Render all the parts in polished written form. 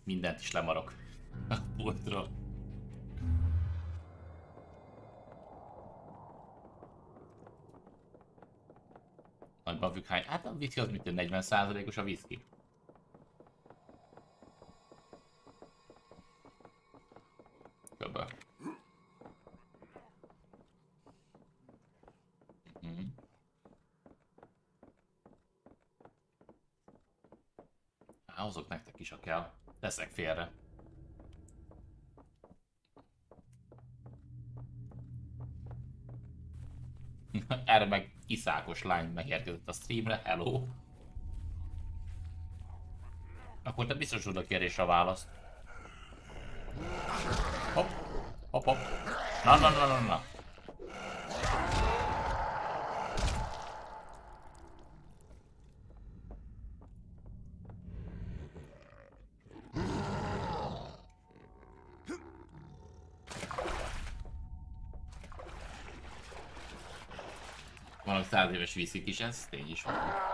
mindent is lemarok a pultról. Nagyban függ hány. Hát a viszki az mit 40%-os a viszki. Köbben. Hozok nektek is, ha kell. Teszek félre. Erre meg iszákos lány megérkezett a streamre. Hello. Akkor te biztos tudod a kérdésre a választ. Hopp. Hopp, hopp. Na. Vannak 100 éves viszik is, ez tény is van.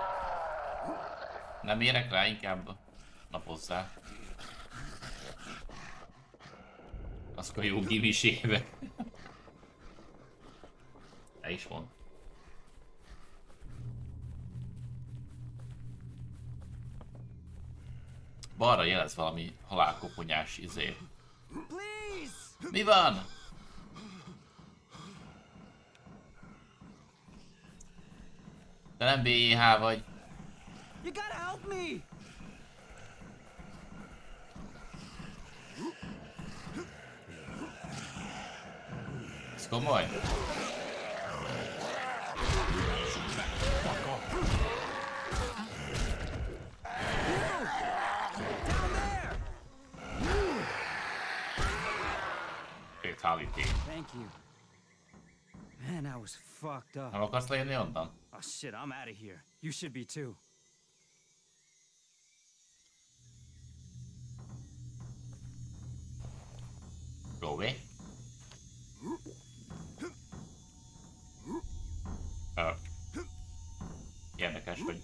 Nem érek rá, inkább napozzá. Azok a jó gimis évek. El is van. Balra jelez valami halálkoponyás izé. Mi van? Te nem BH vagy. You gotta help me. Ez komoly? Fatality. Thank you. Man, I was fucked up. Nem akarsz lejönni onnan? Oh shit, I'm out of here. You should be too. Lóvé? Érdekes, hogy...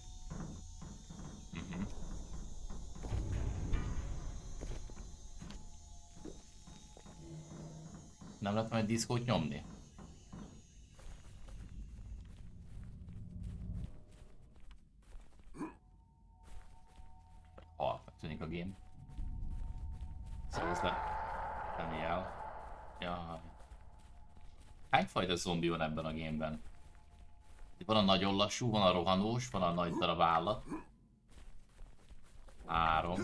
Nem lehet majd diszkót nyomni? Halknak tűnik a game. Szóval ez nem jel. Jaj. Hányfajta zombi van ebben a gameben? Van a nagyon lassú, van a rohanós, van a nagy darab állat. 3.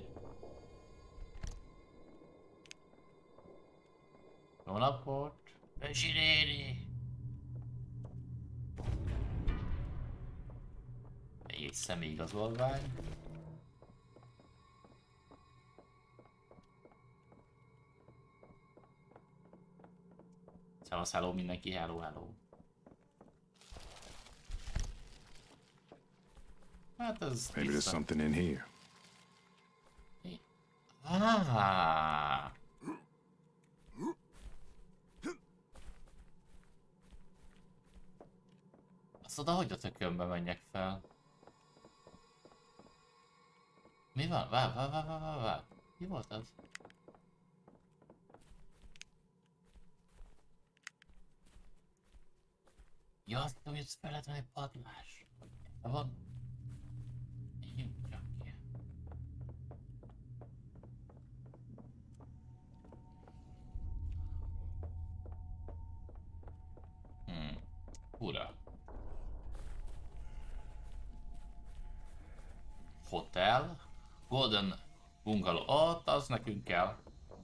Jó napot! Zsiréri! Egy személyigazolvány. Szevasz, hello mindenki, hello. Hát ez... Maybe there's something in here. Ah. Azt oda, hogy a tökönbe menjek fel? Mi van? Vár. Mi volt az? Ja, azt tudom, hogy ez fel lehet venni egy padlás. Van? Csak ki. Ura. Hotel. Golden Bungalow. Ott az nekünk kell.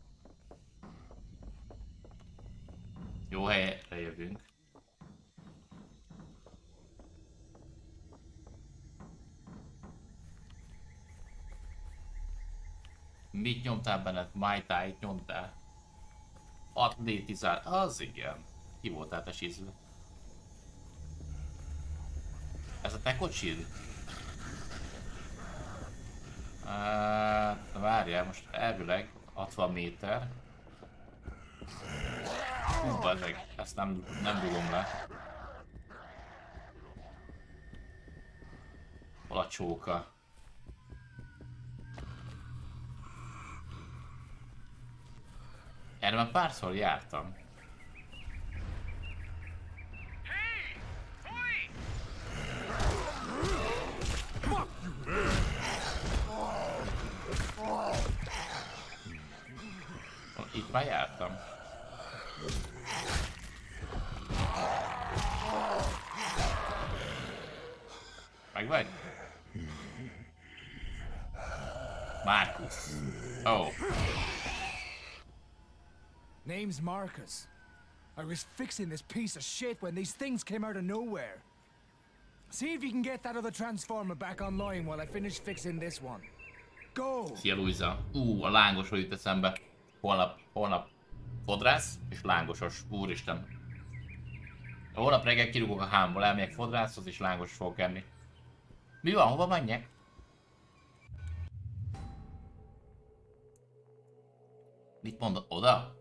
Jó helyre jövünk. Mit nyomtál benned? Mai Tai-t nyomtál? 6D10, az igen. Ki voltál te sízve? Ez a te kocsid? Várjál, most elvileg 60 méter. Hú, bazzeg, ezt nem dugom le. Hol a csóka? Erre már párszor jártam. Itt már jártam. Meg vagy? Marcus. Oh. Name's Marcus. I was fixing this piece of shit when these things came out of nowhere. See if you can get that other transformer back online while I finish fixing this one. Go! Szia Luisa. A lángosról jut eszembe. Holnap fodrász és lángosos. Úristen. Holnap reggel kirúgok a hámból, elmegyek fodrászhoz és lángos fogok enni. Mi van? Hova menjek? Mit mondod? Oda?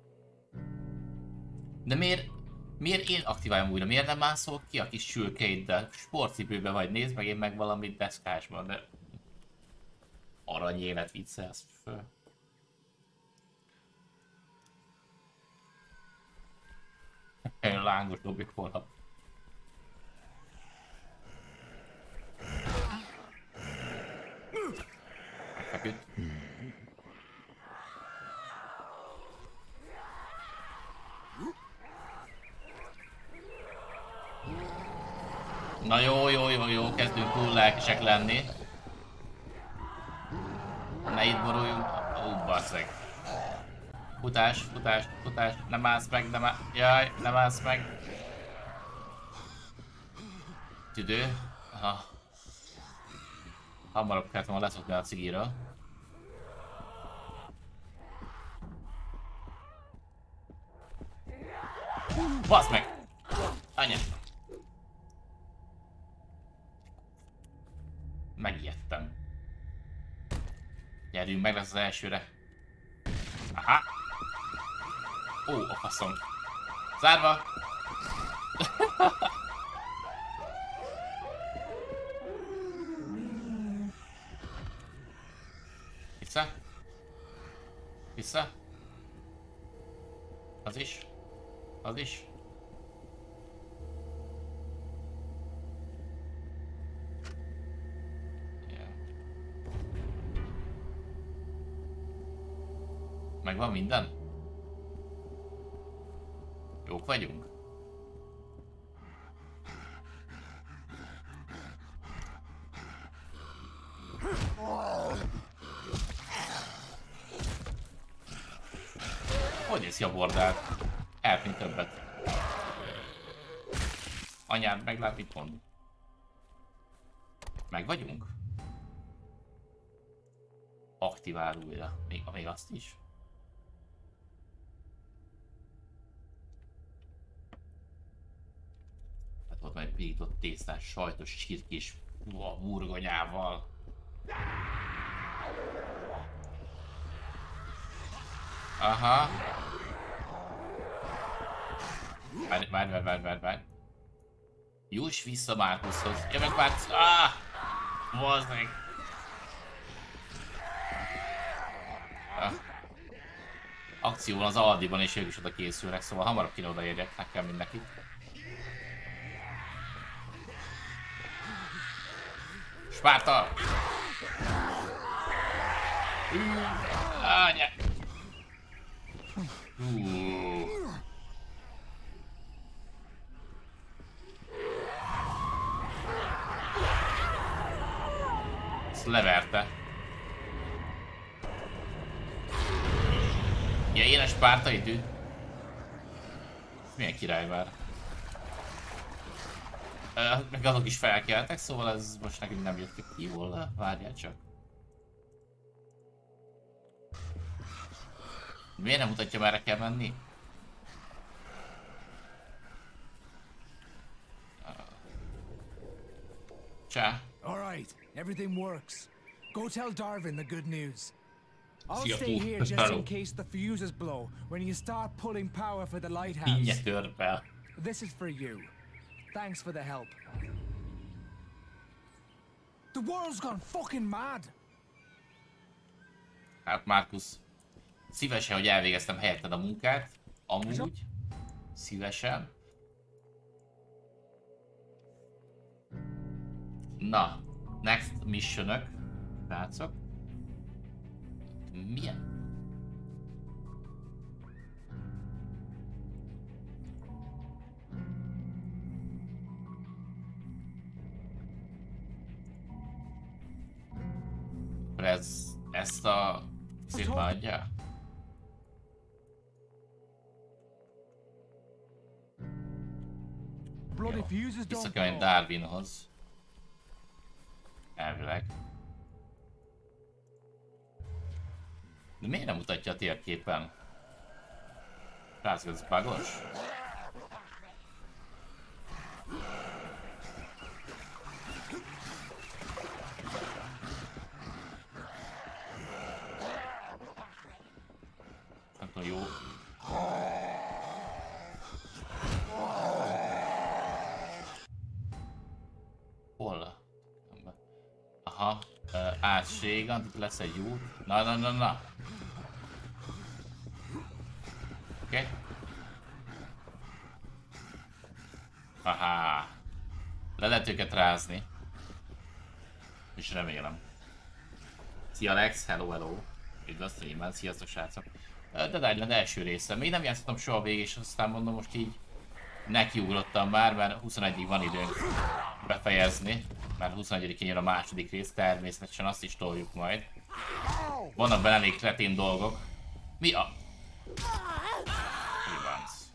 De miért én aktiváljam újra? Miért nem mászol ki a kis sülkeiddel? Sportcipőben vagy, nézd meg, én meg valamit deszkásban, de... Aranyélet viccelsz föl. Lángos dobjuk holnap. Megfeküdt. Na jó, kezdünk túl lelkesek lenni. Ne itt boruljunk. Basszeg. Futás, nem állsz meg, jaj, nem állsz meg. Tüdő. Aha. Hamarabb kellett volna leszokni a cigiről. Bassz meg! Anya! Megijedtem. Gyerünk, meg lesz az elsőre. Aha! Ó, a faszom. Zárva! Vissza? Vissza? Az is? Az is? Megvan minden? Jók vagyunk? Hogy néz ki a bordát? Elpint többet. Anyád meglát, mit mond? Meg vagyunk? Aktivál újra. Még azt is. Hát ott majd pirított tésztás, sajtos csirkés burgonyával. Aha. Várj. Juss vissza Marcushoz. Ja, meg Marcus. Bazd meg. Akció van az Aldiban és ők is oda készülnek, szóval hamarabb kéne odaérjek nekem, mint nekik. Spárta! Anya! Ezt leverte. Ja, ilyen a spártai tű. Milyen király már. Meg azok is felkeltek, szóval ez most nekünk nem jött ki jól, várjál csak. Miért nem mutatja, merre kell menni? Csá. Alright, everything works. Go tell Darwin the good news. I'll See ya, stay fool. here just in case the fuses blow when you start pulling power for the lighthouse. Mindjárt törpel. This is for you. Thanks for the help. The world's gone fucking mad. Hát Marcus. Szívesen, hogy elvégeztem helyetted a munkát. Amúgy. Szívesen. Na, next missionök. Srácok. Milyen? Ezt a szép adja? Bloody fuses Vissza don't kell menni blow. Darwinhoz. Elvileg. De miért nem mutatja a térképen? Srácok, ez bugos? Nem tudom, jó. Hol? Aha, átségan, itt lesz egy út. Na. Oké. Aha. Le lehet őket rázni. És remélem. Szia Alex, hello. Üdv a streamben, sziasztok srácok. Dead Island első része. Még nem játszottam soha végig, és aztán mondom most így nekiugrottam már, mert 21-ig van időnk befejezni. Mert 21-én jön a második rész, természetesen azt is toljuk majd. Vannak benne elég kretén dolgok. Mi a... Ribanc.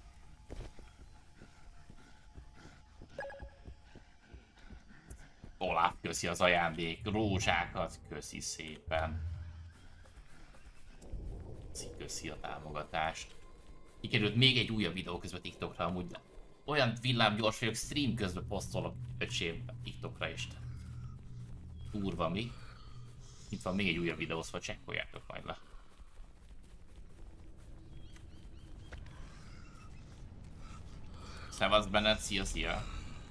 Olaf, köszi az ajándék, rózsákat, köszi szépen. Köszi a támogatást. Kikerült még egy újabb videó közben TikTokra, amúgy olyan villámgyors vagyok, stream közben posztolok öcsém TikTokra is. Durva mi? Itt van még egy újabb videó, szóval csekkoljátok majd le. Szevasz Bennett, szia!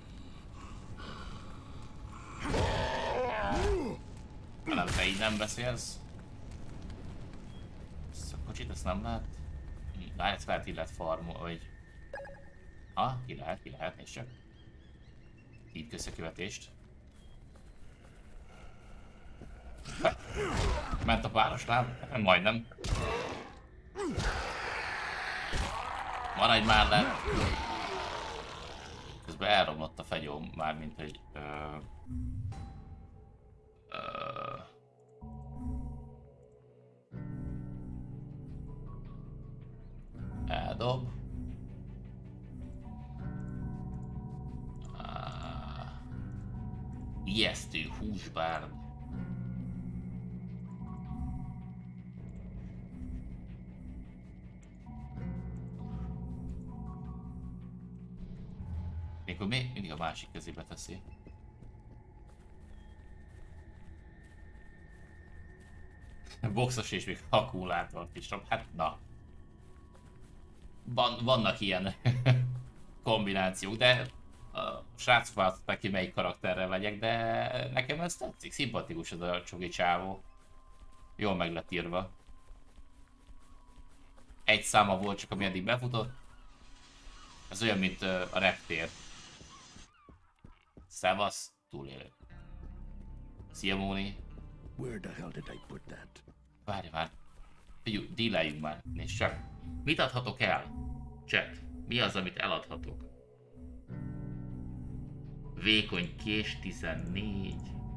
Nem, te így nem beszélsz. Ezt a kocsit, ezt nem lehet? Lehet, így lehet farmol, vagy... Ha, ki lehet, nézd csak. Így összekövetést. Ment a párosláb, majdnem. Maradj már le! Közben elromlott a fegyóm, mármint hogy... Eldob. Ijesztő húsbárd. Mikor mindig a másik kezébe teszi. Boxos és még akkumulátort is rab. Hát na. Vannak ilyen kombinációk, de a srácok választották ki, melyik karakterrel legyek, de nekem ez tetszik, szimpatikus ez a csogi csávó. Jól meg lett írva. Egy száma volt csak, ami eddig befutott. Ez olyan, mint a reptér. Szevasz, túlélő. Szia Móni. Where the hell did I put that? Várj már. Figyelj, díleljünk már. Nézd csak. Mit adhatok el? Chat. Mi az, amit eladhatok? Vékony kés 14.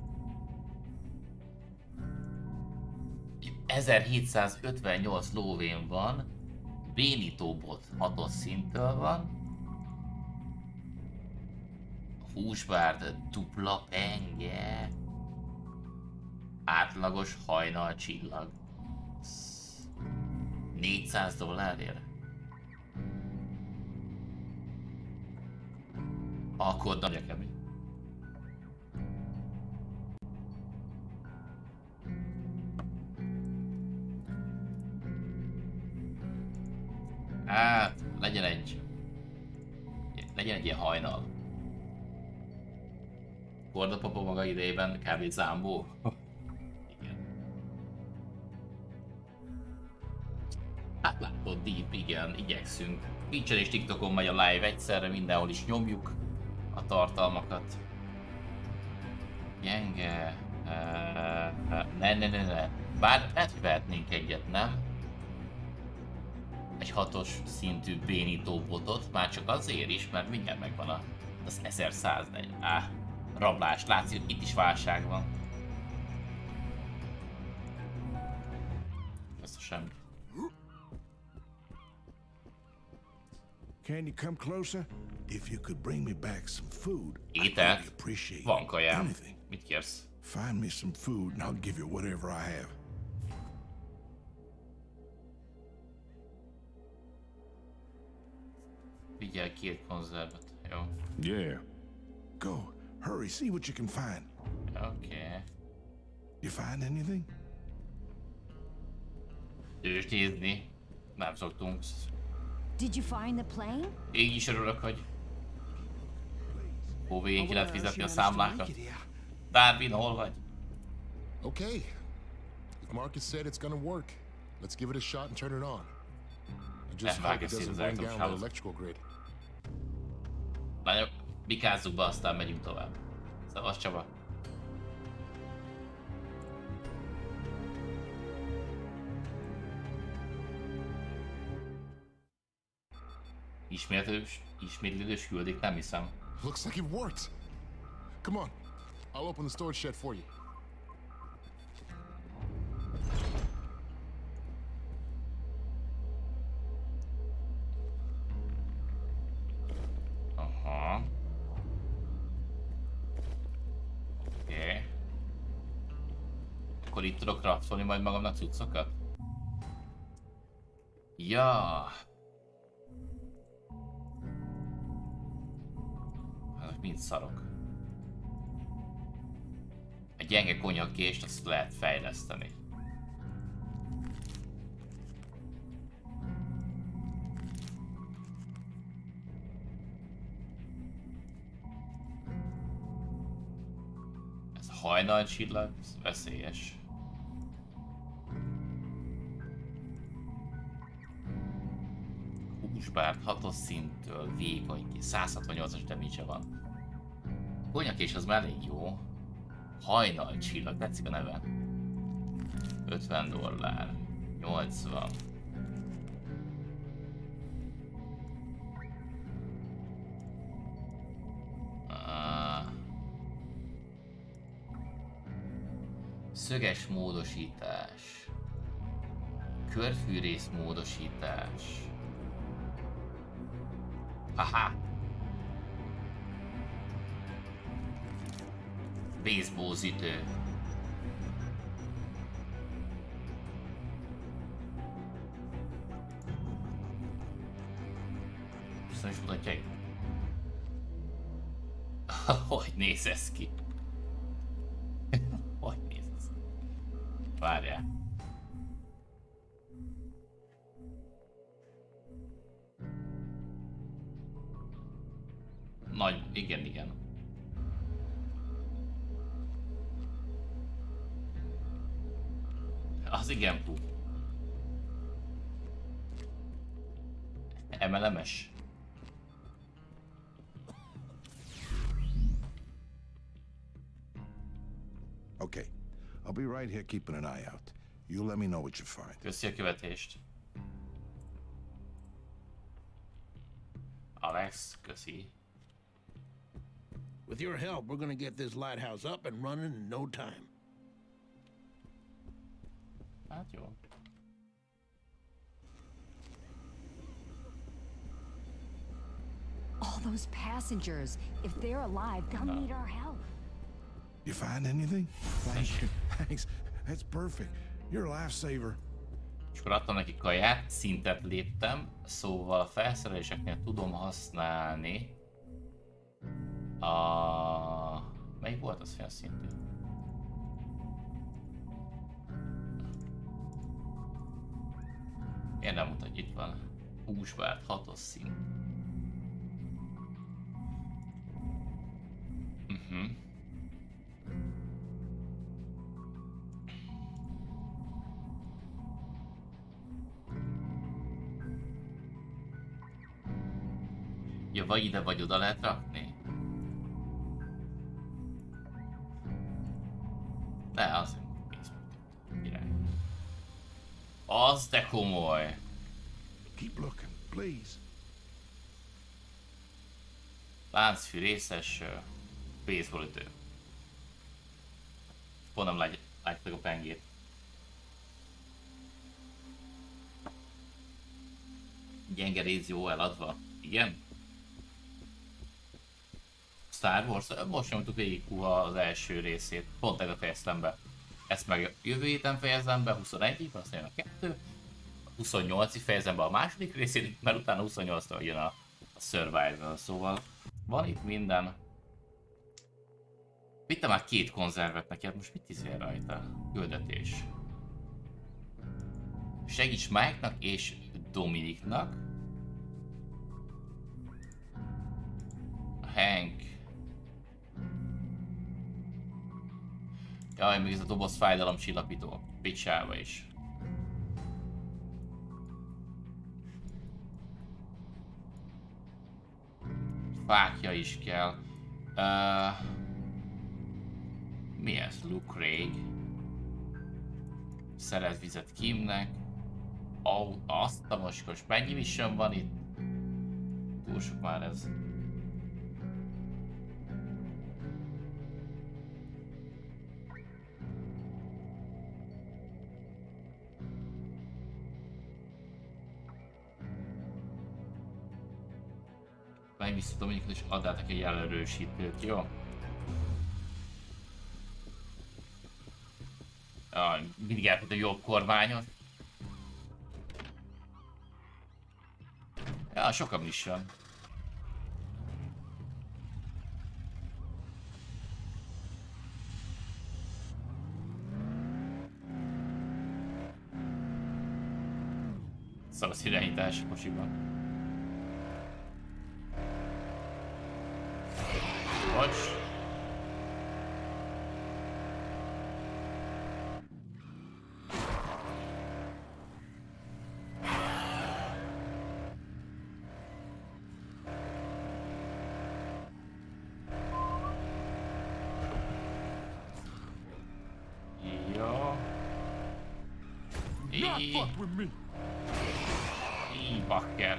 1758 lóvén van. Bénítóbot 6-os szinttől van. Húsbárd dupla penge. Átlagos hajnal csillag. $400 Akkor nagyon kemény. Hát, legyen egy ilyen hajnal. Kordapapa maga idejében kb. Zámbó. Igen. Hát látod, Deep, igen, igyekszünk. Twitch-en és TikTokon megy a live egyszerre, mindenhol is nyomjuk a tartalmakat. Gyenge... Ne. Bár lehet, hogy vehetnénk egyet, nem? Egy 6-os szintű bénító botot, már csak azért is, mert mindjárt megvan az 1104. Rablás, látszik, hogy itt is válság van. Ez semmi. Can you come closer? If you could bring me back some food, I'd Ételt? really appreciate Van kajám. anything. Mit kérsz? Find me some food and I'll give you whatever I have. Vigyel 2 konzervet, jó? Yeah. Go. Hurry, see what you can find. Oké. You find anything? Tőzsdézni. Nem szoktunk. Did you find the plane? Így is örülök, hogy végén ki lehet fizetni a számlákat. Darwin, hol vagy? Okay. If Marcus said it's gonna work, let's give it a shot and turn it on. I just hope it doesn't bring down the electrical grid. Lányok, bikázzuk be, aztán megyünk tovább. Szavasz, Csaba. Ismétlődős küldik, nem hiszem. Looks like it worked. Come on, I'll open the storage shed for you. Aha. Oké. Akkor itt tudok raftolni majd magamnak cuccokat? Ja. Ezek mind szarok. A gyenge konyakkést azt lehet fejleszteni. Ez a hajnalcsillag, ez veszélyes. Húsbárt 6-os szinttől vékony, 168-as damage van. Konyakkés az már elég jó. Hajnalcsillag, tetszik a neve. $50, 80. Szöges módosítás. Körfűrész módosítás. Haha! Baseball ütő. Ezt nem is mutatja itt. Hogy néz ez ki? Hogy néz ez ki? Várjál. Nagy, igen. Az igen, pú. Emelemes. Okay. I'll be right here keeping an eye out. You let me know what you find. Köszi a követést. Alex, köszi. With your help, we're gonna get this lighthouse up and running in no time. Hát jó. All those passengers, if they're alive, they'll need our help. You find anything? Thank you. Thanks. That's perfect. You're a lifesaver. És akkor adtam neki kaját, szintet léptem, szóval a felszereléseknél tudom használni melyik volt az félszintű? Miért nem mutatja, itt van. Húsbárt, 6-os szint. Ja, vagy ide, vagy oda lehet rakni. De az... Az de komoly. Keep looking, please. Láncfű részes baseballütő. Pont nem látjuk a pengét. Gyenge rész jó eladva. Igen? Star Wars, most nyomtuk végig az első részét. Pont erre fejeztem be. Ezt meg jövő héten fejezem be, 21-ig, aztán jön a 2. A 28-ig fejezem be a második részét, mert utána 28-tól jön a Survival, szóval van itt minden. Vittem már 2 konzervet neki, hát most mit izél rajta? Küldetés. Segíts Mike-nak és Dominiknak. Hank. Jaj, még ez a doboz fájdalomcsillapító. Picsába is. Fákja is kell. Mi ez? Luke Craig. Szerez vizet Kimnek. Azt a moskos. Mennyi mission van itt? Túl sok már ez. Menj vissza Dominikot és add át neki egy jelerősítőt, jó? Mindig elfett a jobb kormányot. Ja, sokan is van. Szarasz irányítás a kocsiban. Bocs. Bakker.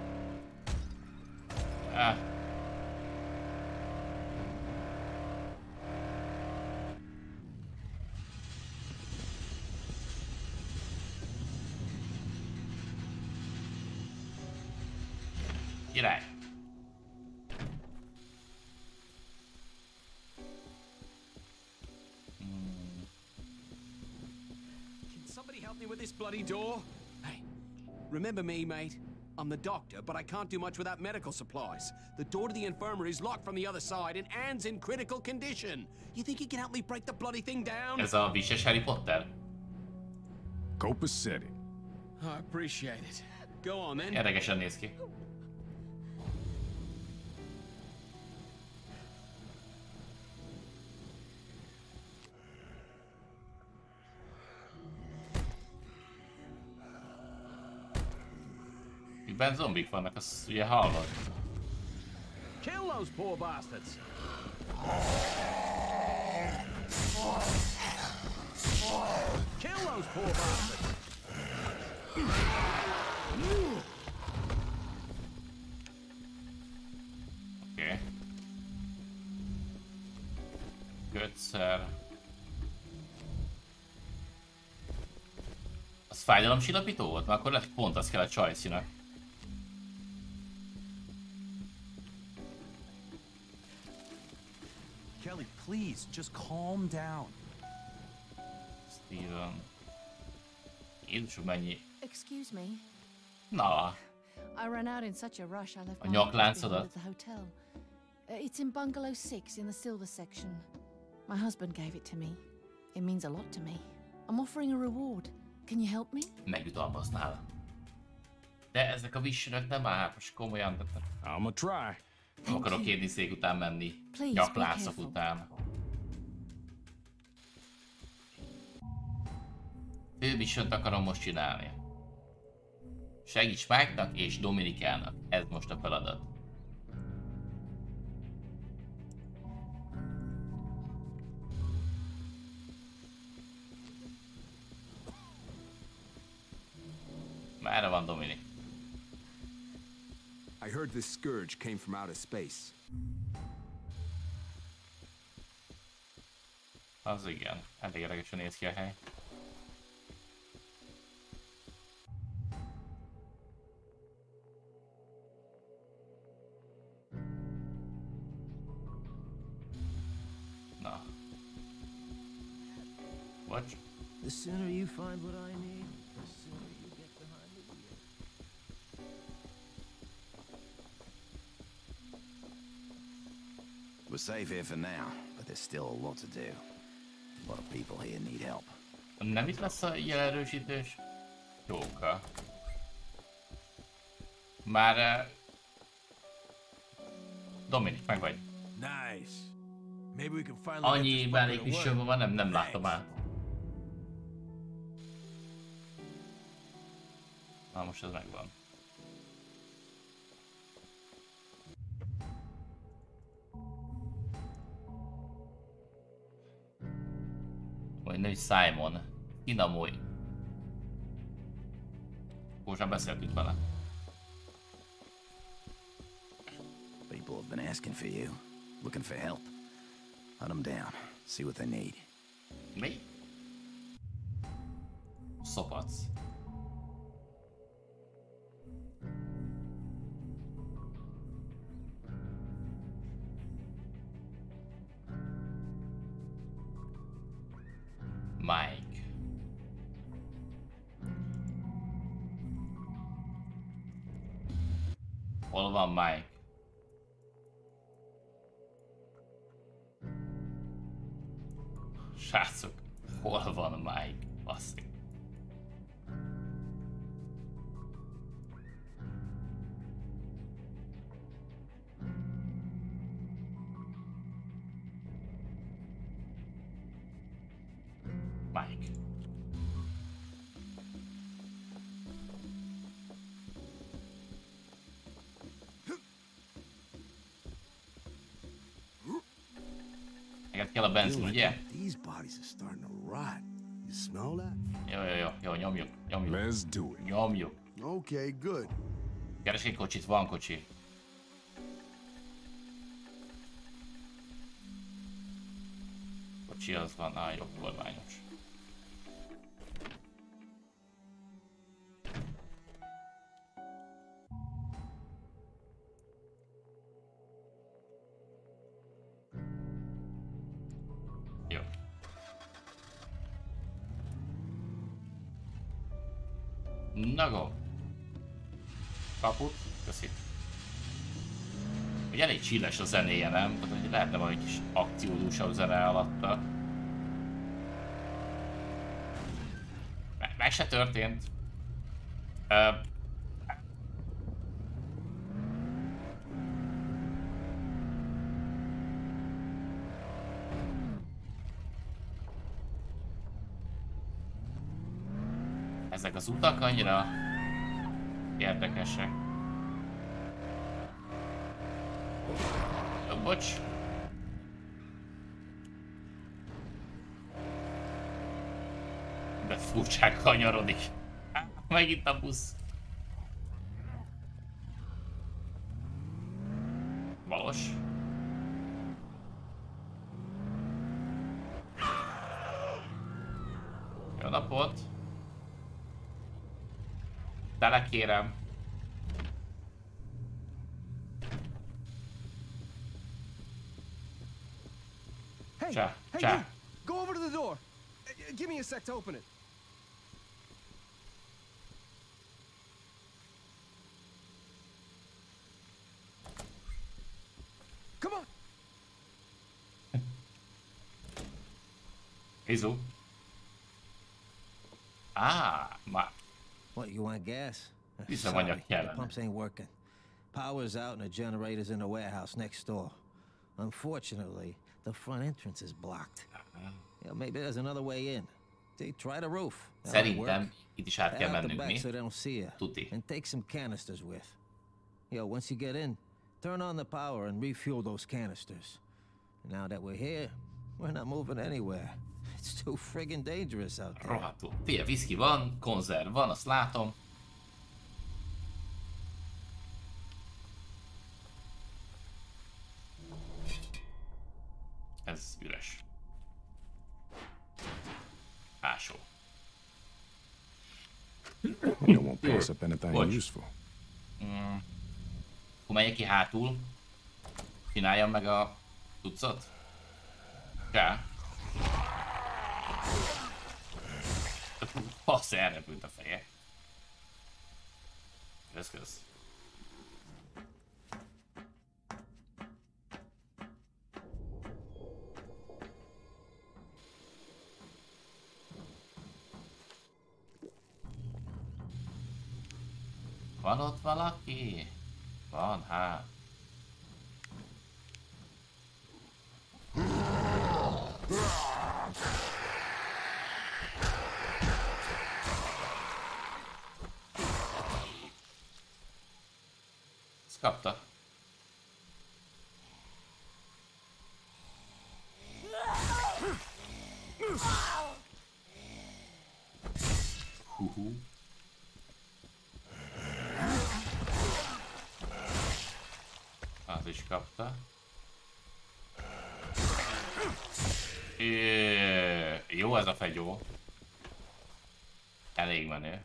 Király. Can somebody help me with this bloody door? Hey, remember me, mate? I'm the doctor, but I can't do much without medical supplies. The door to the infirmary is locked from the other side, and Anne's in critical condition. You think you can help me break the bloody thing down? Ez a vises Harry Potter. Copa City. I appreciate it. Go on, then. Érdekesen néz ki. Mikben zombik vannak, azt ugye hallod. Kill those poor bastards. Kill those poor bastards. Oké. Götszer. Az fájdalomcsillapító volt? Mert akkor lehet, pont az kell a Csajcinak. Kelly, please, just calm down. Steven. Jézus, mennyi. Excuse me. Na. I ran out in such a rush I left A my nyakláncodat? at the hotel. It's in bungalow 6 in the silver section. My husband gave it to me. It means a lot to me. I'm offering a reward. Can you help me? Megjutalmaznál. De ezek a visserök nem áll, most komolyan. I'ma try. Nem akarok kérdészék után menni. Nyakláncok után. Fő missiont akarom most csinálni. Segíts Mike-nak és Dominikának. Ez most a feladat. Merre van Dominik? I heard this scourge came from outer space. Az igen, elég érdekesen néz ki a hely. Na. Bocs. The sooner you find what I need, the sooner you get behind the wheel. We're safe here for now, but there's still a lot to do. A lot of people here need help. Nem itt lesz a jelerősítés? Jóka. Már... Dominik, meg vagy. Nice. Maybe we can finally Annyi mellékmissionban van, nem látom át. Na most ez megvan. Vagy női Simon. Inamoi. Most már beszéltünk vele. People have been asking for you, looking for help. Hunt them down, see what they need. Mi? Szopac. Mike. Hol van Mike? Srácok, hol van Mike? Basszik. Mike. Neked kell a benzin, ugye? These bodies are starting to rot. You smell that? Jó, nyomjuk. Let's do it. Nyomjuk. Okay, good. Keres egy kocsit, van kocsi. Kocsi az van, jobb kormányos. Jó. Na go. Kaput, köszi. Ugye elég chilles a zenéje, nem? Tehát, hogy lehetne valami kis akciódúsabb zene alatta. Meg se történt. Ezek az utak annyira érdekesek. Bocs. De furcsán kanyarodik. Megint a busz. Valós. Jó napot. Tele kérem. Hey, you, go over to the door. Give me a sec to open it. Come on. Izu. What, you want gas? Üzemanyag The kellene. pumps ain't working. Power's out and the generator's in the warehouse next door. Unfortunately, the front entrance is blocked. Yeah, maybe there's another way in. See, try the roof. Szerintem itt is át kell Head out the mennünk, back mi? so they don't see you. Tuti. And take some canisters with. Once you get in, turn on the power and refuel those canisters. Now that we're here, we're not moving anywhere. It's too friggin' dangerous out there. Rohadtul. Figyelj, viszki van, konzerv van, azt látom. You won't pass up anything useful. Akkor menjek ki hátul. Csináljam meg a tucat. Kell. Passz, elrepült a feje. Kösz. Van ott valaki? Van, hát. Ezt kapta. Hú. Az is kapta. Jó ez a fegyó. Elég menő.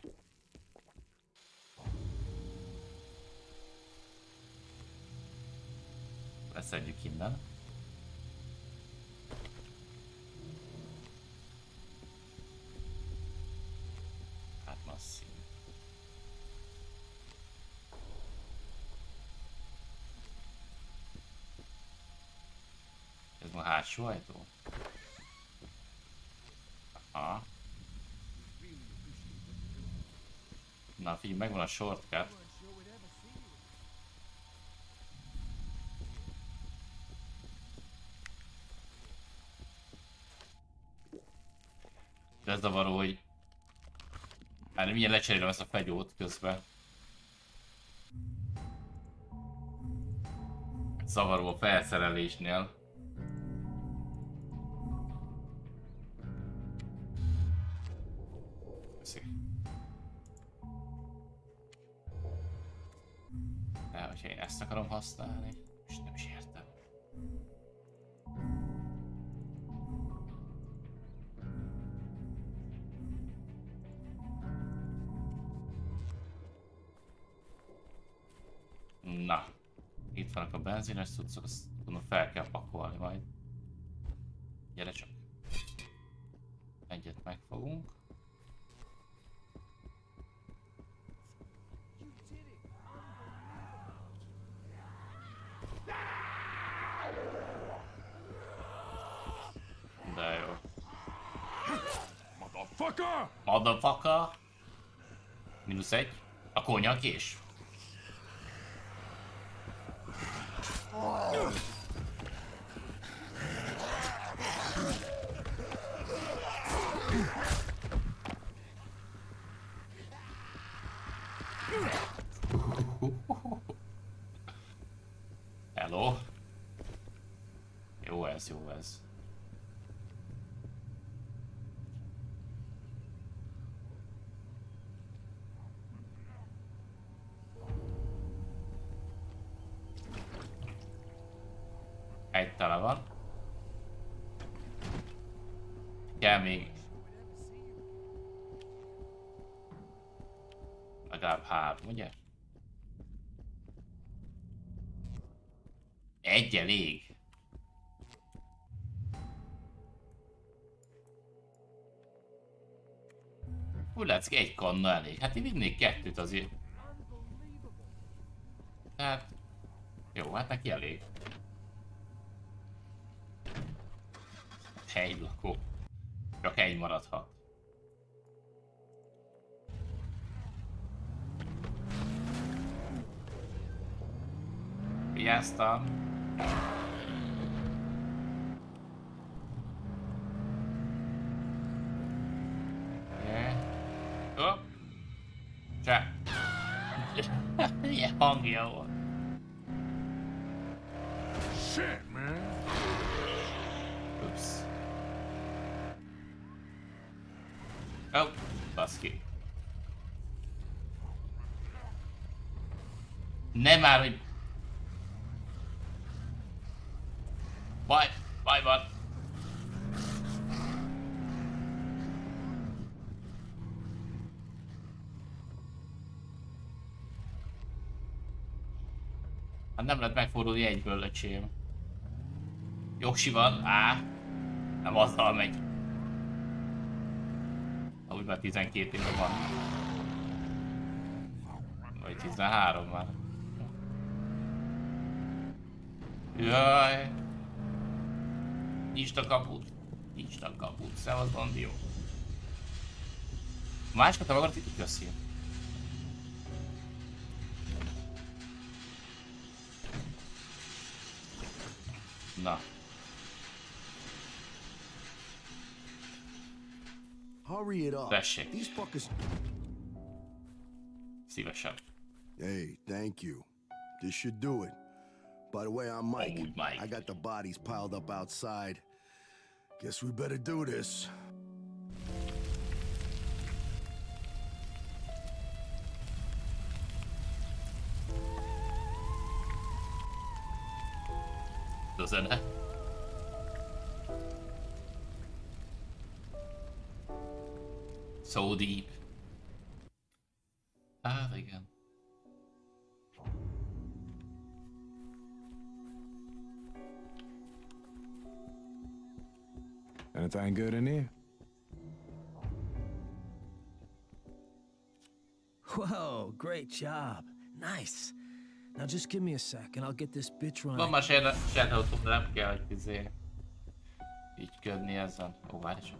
Leszedjük innen. Hát masszív. Ez ma hátsó ajtó? Aha. Na figyelj, megvan a shortcut. De ez zavaró, hogy... Hát mindjárt lecserélem ezt a fegyót közben. Zavaró a felszerelésnél. De hogyha én ezt akarom használni, és nem is értem. Na, itt vannak a benzines cuccok, azt tudom fel kell pakolni majd. Gyere csak. Egyet megfogunk. De jó. Motherfucker! -1. A konyakés. Hello. Jó ez, jó ez. Egy tele van. Kell még legalább 3, ugye? Egy elég. Úgy látszik, egy kanna elég. Hát én vinnék 2 azért. Hát... Jó, hát neki elég. Helylakó. Csak egy maradhat. Vigyáztam. Hopp. Csá. Milyen hangja volt. Shit, man. Ups. Oh, baszki. Nem már, hogy... Baj van. Hát nem lehet megfordulni egyből, öcsém. Jogsi van, nem azzal megy. Úgy már 12 éve van. Vagy 13 már. Jaj. Nyisd a kaput. Nyisd a kaput. Szevasz, Bandió. Másikat te magadot itt köszi. Na. Hurry it up. Tessék. These fuckers. Szívesen. Hey, thank you. This should do it. By the way, I'm Mike. Oh, Mike. I got the bodies piled up outside. Guess we better do this. Zene. So deep. Igen. Anything good in here? Whoa, great job. Nice. Now just give me a sec and I'll get this bitch running. Van már Shadow-autó, de nem kell, hogy így ködni ezen. Ó, várj csak.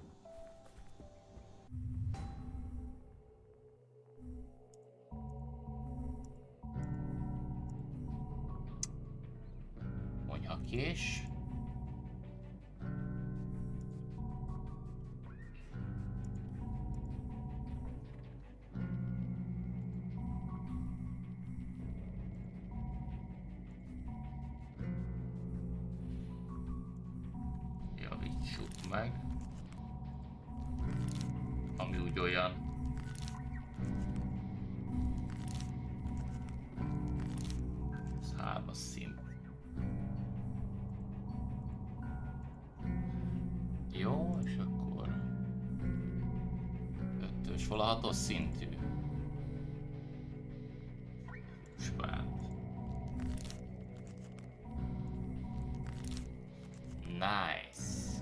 Kés. Javítsuk meg. Ami úgy olyan. Ez 3-as szint. Jó, és akkor 5-ös, hol a 6-os szintű? Spárt. Nice.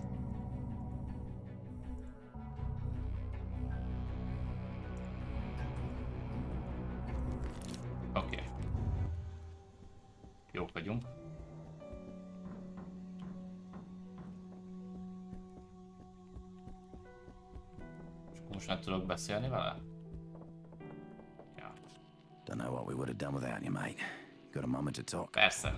Oké. Jók vagyunk. Most nem tudok beszélni vele? Ja. Don't know what we would have done without you, mate. Got a moment to talk? Persze.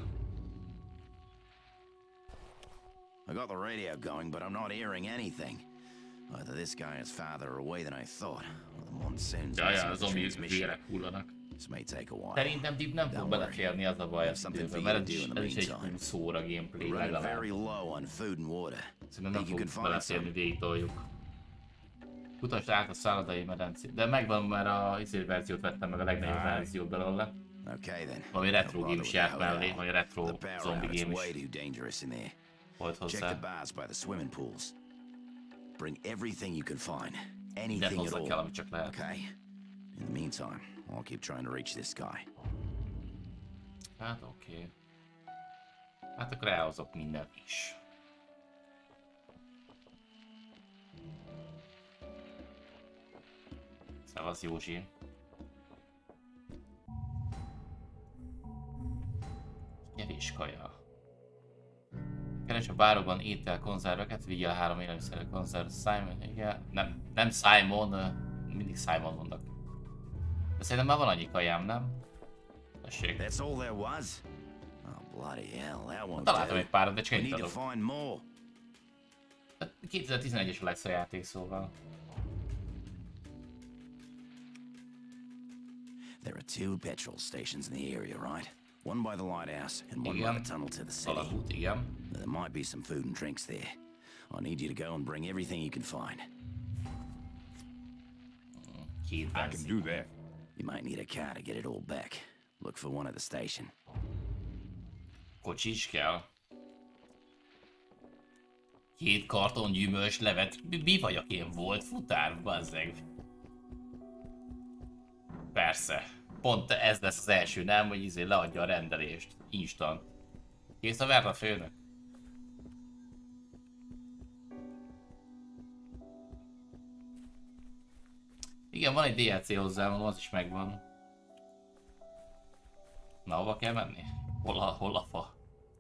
I got the radio going, but I'm not hearing anything. Either this guy is farther away than I thought, or the monsoon's Ja, zombi hülyének hullanak. This may take a while. Szerintem Deep nem fog beleférni, az a baj az időben, mert ez is egy szóra gameplay legalább. Szerintem nem fog beleférni, végig toljuk. Utasd át a szállodai medencét, de megvan, mert a izé verziót vettem meg, a legnagyobb verziót belőle. Valami retro game is járt mellé, vagy retro zombie game is volt hozzá. Bring everything you can find, anything at all. Kell, amit csak lehet. Okay. In the meantime, I'll keep trying to reach this guy. Hát oké. Hát akkor elhozok mindent is. Szevasz Józsi. Nyeréskaja. Keres a bárokban étel, konzerveket, vigye a 3 élelmiszerre konzerv. Simon, igen. Nem Simon, mindig Simon mondok. De szerintem már van annyi kajám, nem? Tessék. That's all there was? Oh, bloody hell, that won't do. Találtam egy párat, de csak ennyit adok. 2011-es lesz a játék, szóval. There are 2 petrol stations in the area, right? One by the lighthouse and one by the tunnel to the city. There might be some food and drinks there. I need you to go and bring everything you can find. I can do that. You might need a car to get it all back. Look for one at the station. Kocsi is kell. 2 karton gyümölcs levet. Mi vagyok én? Volt futár? Bazzeg. Persze. pont ez lesz az első, nem? Hogy izé leadja a rendelést. Instant. Kész a vert a főnök. Igen, van egy DLC hozzá, az is megvan. Na, hova kell menni? Hol a fa?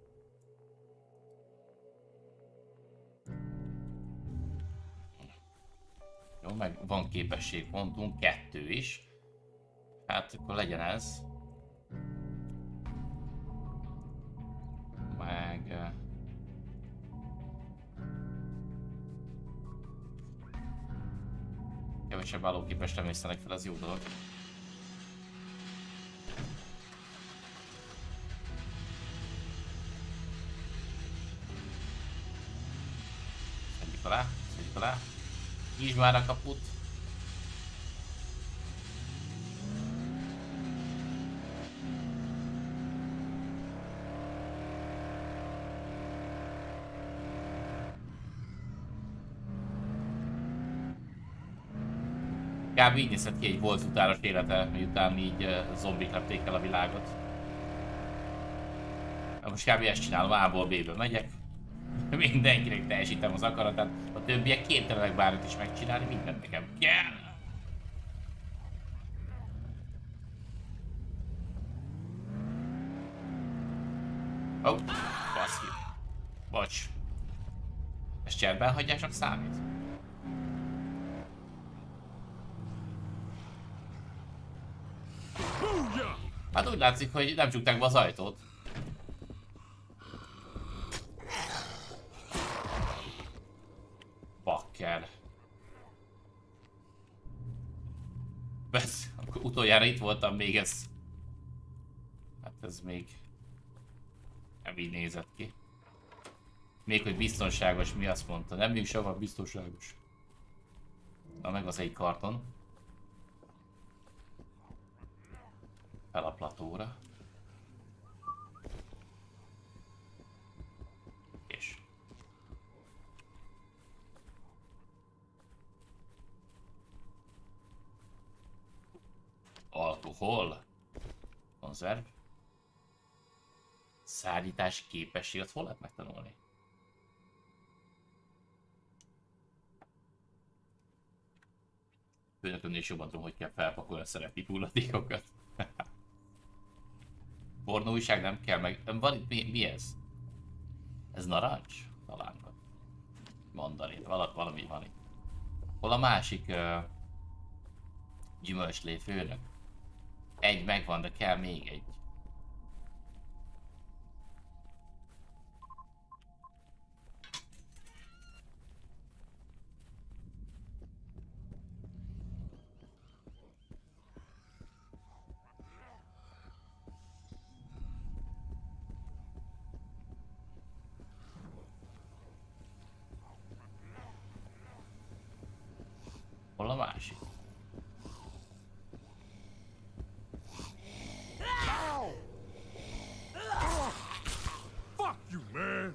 Jó, meg van képességpontunk, 2 is. Hát akkor legyen ez. Meg... kevesebb állóképest emésztenek fel, az jó dolog. Szedjük alá. Nyisd már a kaput. Kb. Így nézett ki egy volt utános élete, miután így zombik lepték el a világot. Most kb. Ezt csinálom, A-ból B-ből megyek. Mindenkinek teljesítem az akaratát, a többiek képtelenek bármit is megcsinálni, mindent nekem kell. Ó, baszki. Bocs. Ez cserben hagyásnak számít? Hát úgy látszik, hogy nem csukták be az ajtót. Bakker. Besz, akkor utoljára itt voltam még ez. Hát ez még nem így nézett ki. Még hogy biztonságos, mi azt mondta, nem még soha biztonságos. Na meg az egy karton. Fel a platóra. És. Alkohol. Konzerv. Szállítási képességet hol lehet megtanulni? Főnökömnél is jobban tudom, hogy kell felpakolni a szereti hulladékokat. Pornóújság nem kell meg... Van itt mi ez? Ez narancs? Talán van. Mandarin, valami van itt. Hol a másik gyümölcslé főnök? Egy megvan, de kell még egy. Hol a másik? Fuck you, man!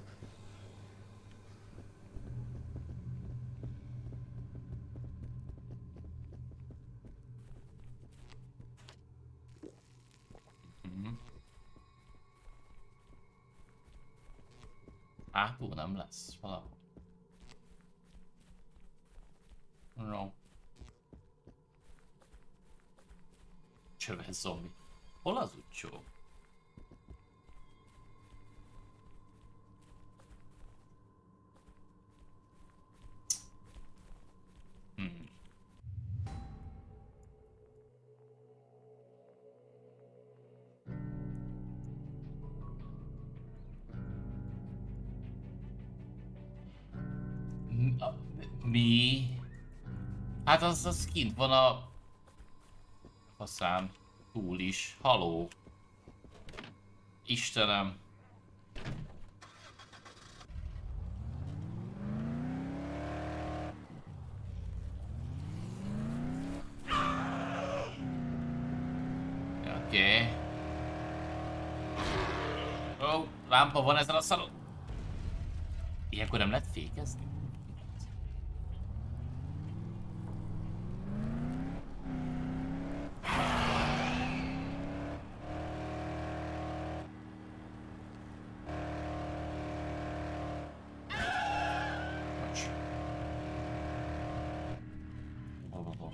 Hátul nem lesz valahol. No. Csöves zombi. Hol az utcsó? Mi? Hát az kint van a faszán túl is. Haló. Istenem. Oké. Ó, lámpa van ezen a szaron. Ilyenkor nem lehet fékezni?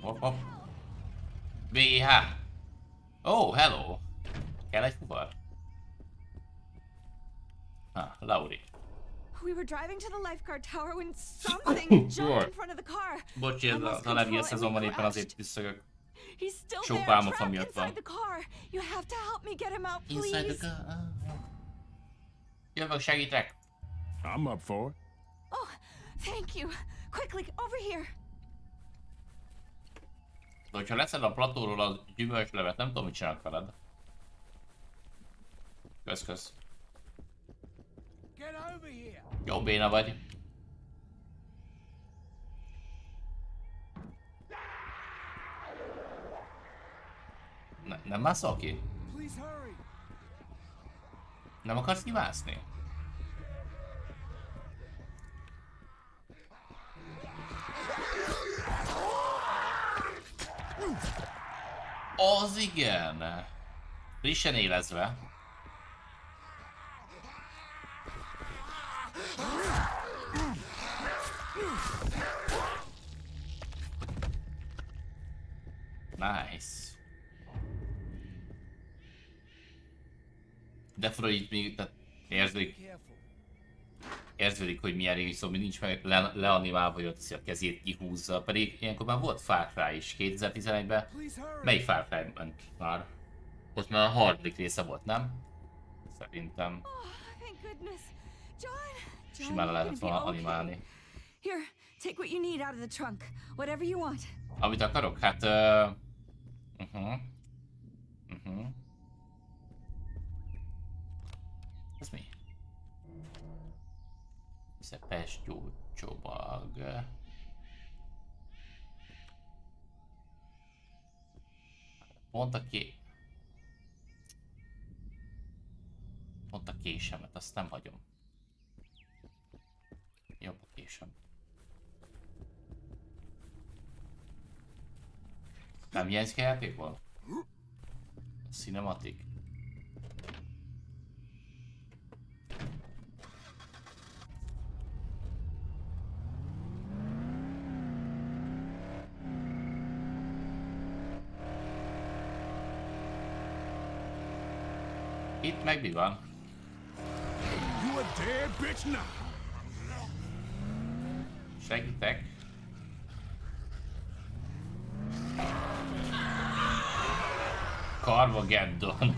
Hopp. BH. Oh, hello. Kell egy fuvar? Lauri. We were driving to the lifeguard tower when something jumped in front of the car. Bocsi, ez a Talergia szezonban éppen azért visszagök. He's still Sok there, pálmafa trapped miatt van. inside the car. You have to help me get him out, please. Inside the car. Jövök, segítek. I'm up for it. Oh, thank you. Quickly, over here. De hogyha leszed a platóról a gyümölcslevet, nem tudom, mit csinálok veled. Kösz. Jó béna vagy. Nem mászol ki? Nem akarsz kimászni? Az igen! Frissen élezve. Nice. De fura így még, tehát érződik, hogy milyen régi, szóval nincs meg leanimálva, hogy ott a kezét kihúzza, pedig ilyenkor már volt Far Cry is 2011-ben. Melyik Far Cry ment már? Ott már a harmadik része volt, nem? Szerintem. Simán lehetett volna animálni. Amit akarok? Hát... Ez mi? Szepes gyógycsomag. Pont a késemet, azt nem hagyom. Jobb a késem. Nem hiányzik a játékból? A cinematic. Itt meg mi van? You a dead bitch now. Segítek. Carmageddon.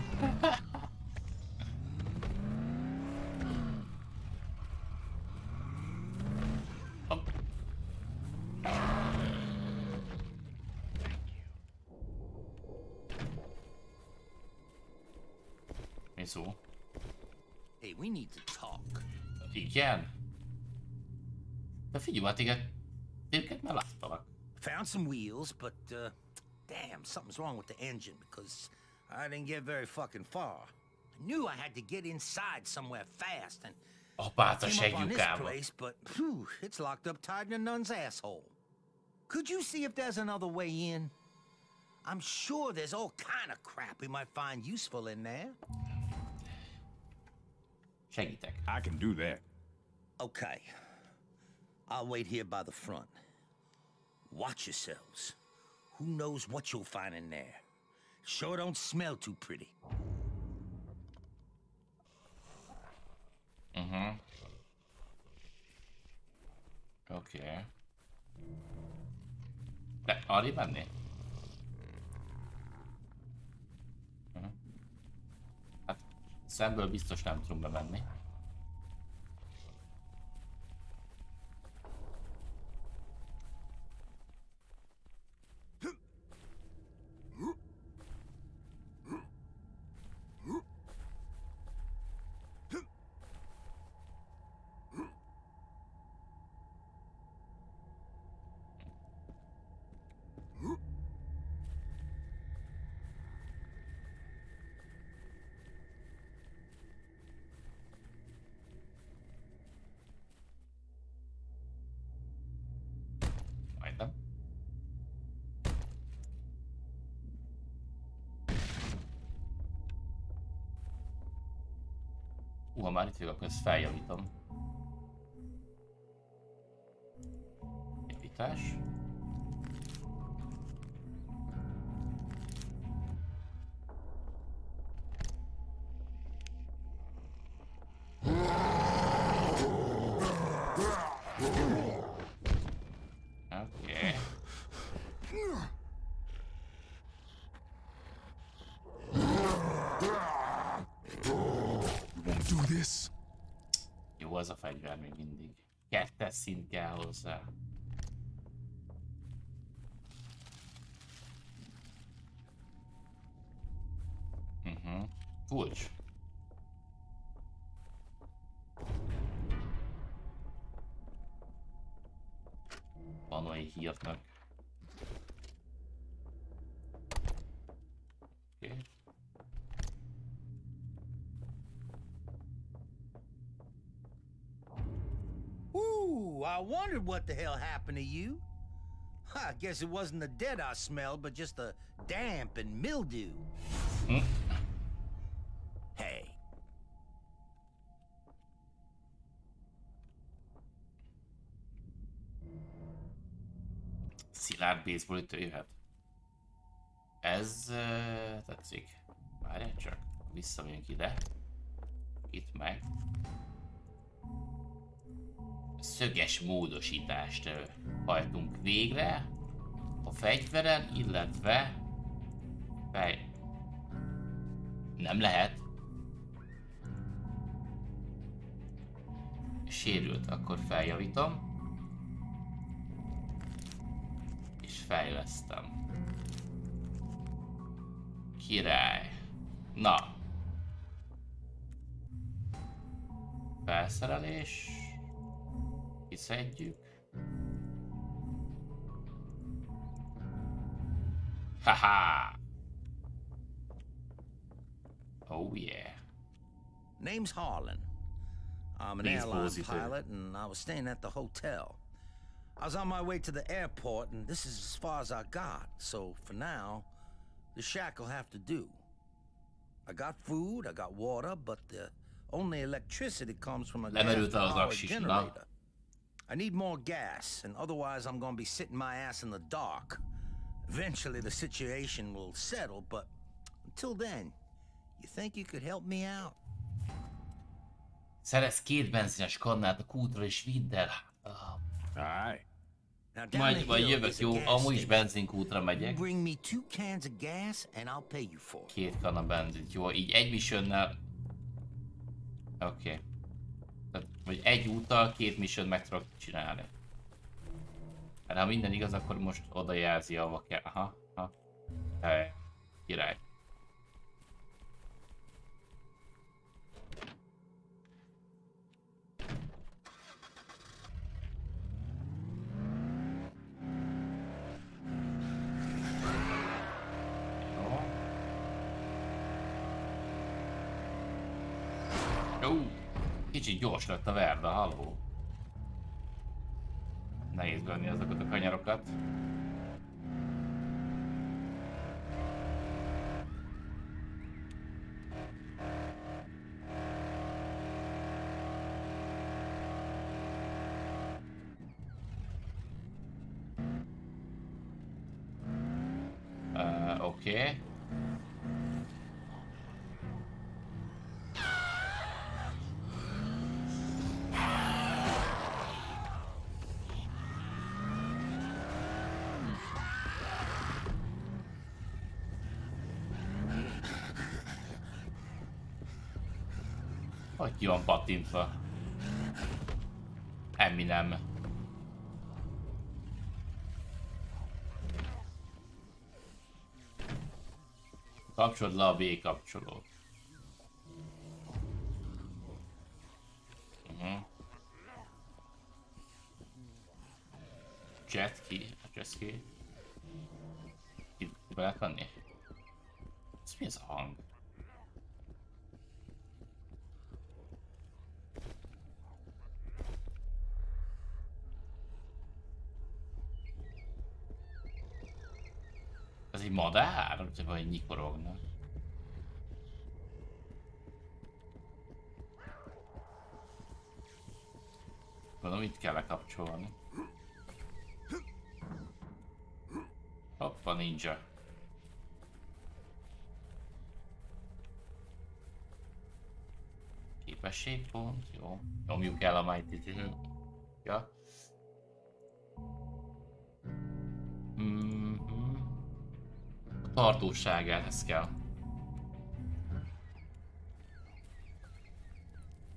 Mi szó? Hey, we need to talk. Igen. De figyelj, hát téged már láttalak. Found some wheels, but damn, something's wrong with the engine because I didn't get very fucking far. I knew I had to get inside somewhere fast and came up on this place, but phew, it's locked up tight in a nun's asshole. Could you see if there's another way in? I'm sure there's all kind of crap we might find useful in there. Segítek. I can do that. Okay. I'll wait here by the front. Watch yourselves. Who knows what you'll find in there? Sure don't smell too pretty. Okay. De arrébb menni? Hát szemből biztos nem tudunk bemenni. Ha már itt vagyok, akkor ezt feljavítom. Javítás. this. Jó az a fegyver még mindig. 2-es szint kell hozzá. Kulcs. Panoi hírnak. Okay. Ooh, I wondered what the hell happened to you. I guess it wasn't the dead I smelled, but just the damp and mildew. Hey. Szilárd baseballütő jöhet. Ez tetszik. Várjál csak, visszamegyünk ide. Itt meg. Szöges módosítást hajtunk végre a fegyveren, illetve nem lehet. Sérült, akkor feljavítom. És fejlesztem. Király. Na. Felszerelés. Kiszedjük. Haha. Oh yeah. Name's Harlan. I'm an airline pilot and I was staying at the hotel. I was on my way to the airport and this is as far as I got. So for now, the shack will have to do. I got food, I got water, but the only electricity comes from a gas-powered generator. I need more gas, and otherwise I'm gonna be sitting my ass in the dark. Eventually the situation will settle, but until then, you think you could help me out? Szerez 2 benzines kannát a kútra és vidd el. Majd jövök, jó? Amúgy is benzinkútra megyek. 2 kanna benzint, jó? Így egy missionnel... Oké. Vagy egy úttal 2 mission meg tudok csinálni. Hát ha minden igaz, akkor most oda jelzi ahova kell. Aha. Király. Kicsit gyors lett a Verda, halló. Nehéz venni azokat a kanyarokat. Oké. Hogy ki van pattintva? Eminem. Kapcsolod le a V-kapcsolót. Jetski. Itt be lehet venni? Ez mi ez a hang? Ez egy madár? Vagy nyikorognak? Gondolom itt kell lekapcsolni. Hoppa, ninja. Képességpont, jó. Nyomjuk el a Mighty-t. Ja. A tartóságát, ez kell.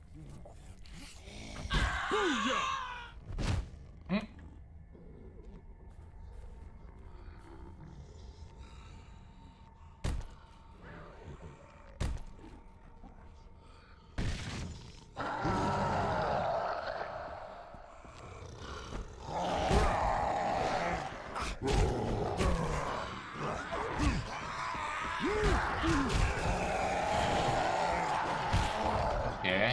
Oké.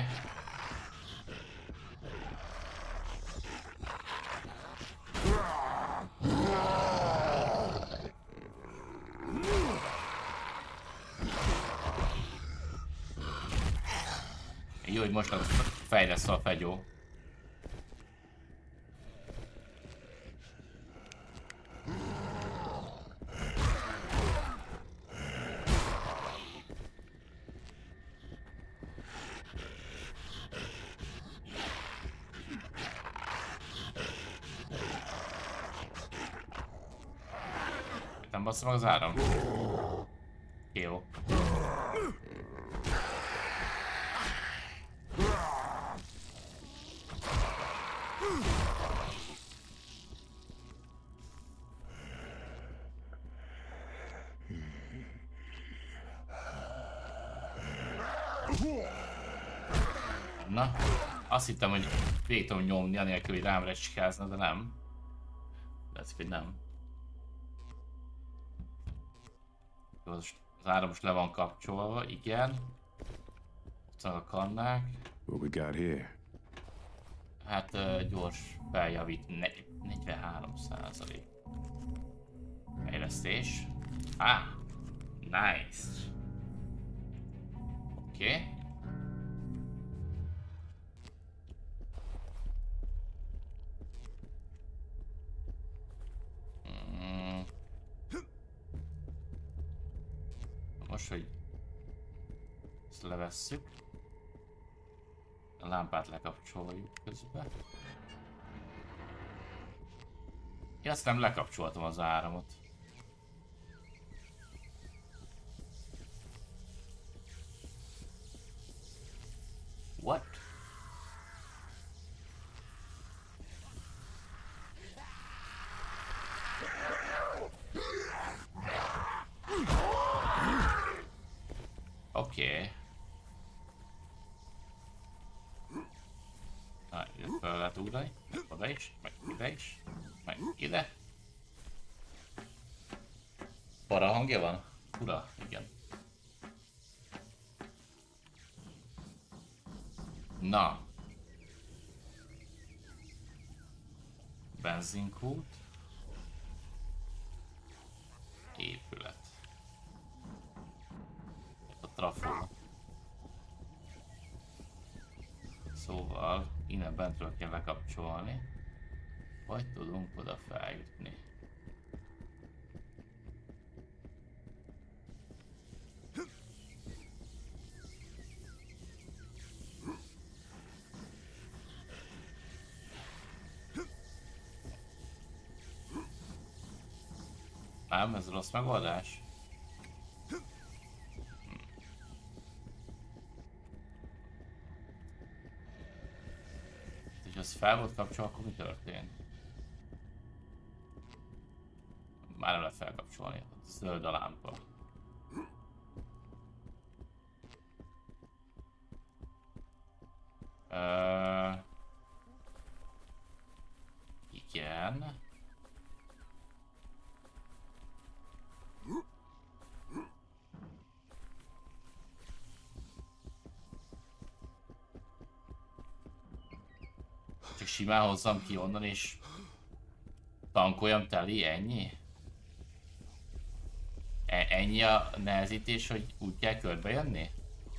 Jó, hogy most fejlesz a fegyó. Nem bassza meg az áram? Jó. Na, azt hittem, hogy végig tudom nyomni, anélkül, hogy rám recskázna, de nem. Látszik, hogy nem. Jó, az áram most le van kapcsolva, igen. Ott a kannák. What we got here? Hát gyors feljavít 43%. Fejlesztés. Nice. Oké. Most, hogy ezt levesszük, a lámpát lekapcsoljuk közben. Én azt nem lekapcsoltam az áramot. What? Oké. Na, ide fel lehet ugrani. Oda is, meg ide is, meg ide. Para hangja van? Ura, igen. Na. Benzinkút. Épület. A trafó. Szóval innen bentről kell lekapcsolni, vagy tudunk oda feljutni. Nem, ez rossz megoldás. És ez fel volt kapcsolva, akkor mi történt? Már nem lehet felkapcsolni, zöld a lámpa. Igen. Csak simán hozzam ki onnan és tankoljam teli, ennyi? Ennyi a nehezítés, hogy úgy kell körbe jönni?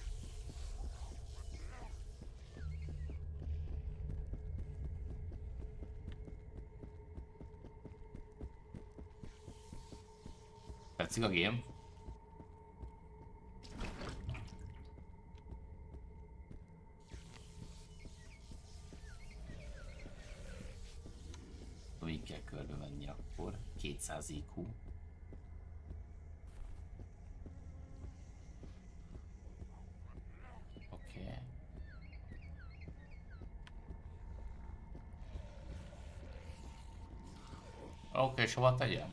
Tetszik a game? Így kell körbe menni akkor. 200 IQ. Oké. Oké, és hova tegyem?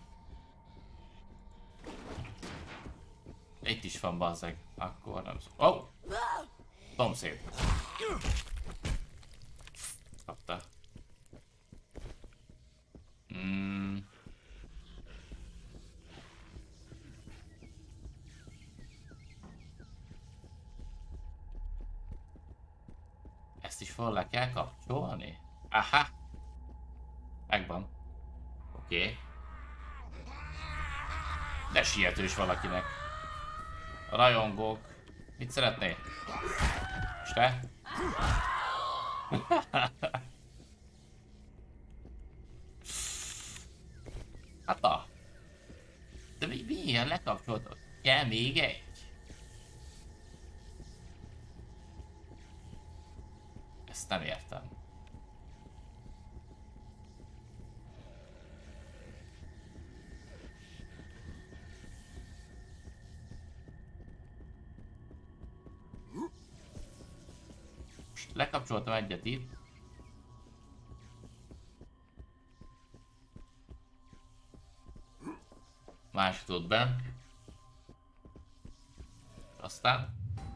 Itt is van, bazzeg. Akkor nem szó. Oh! Szomszéd. Kapta. Ezt is fel le kell kapcsolni? Aha! Megvan. Oké. De sietős valakinek. A rajongók. Mit szeretnél? És te? Hát a. De mi ilyen lekapcsoltad? Kell még egy? Ezt nem értem. Lekapcsoltam egyet itt. Másodot be. Aztán.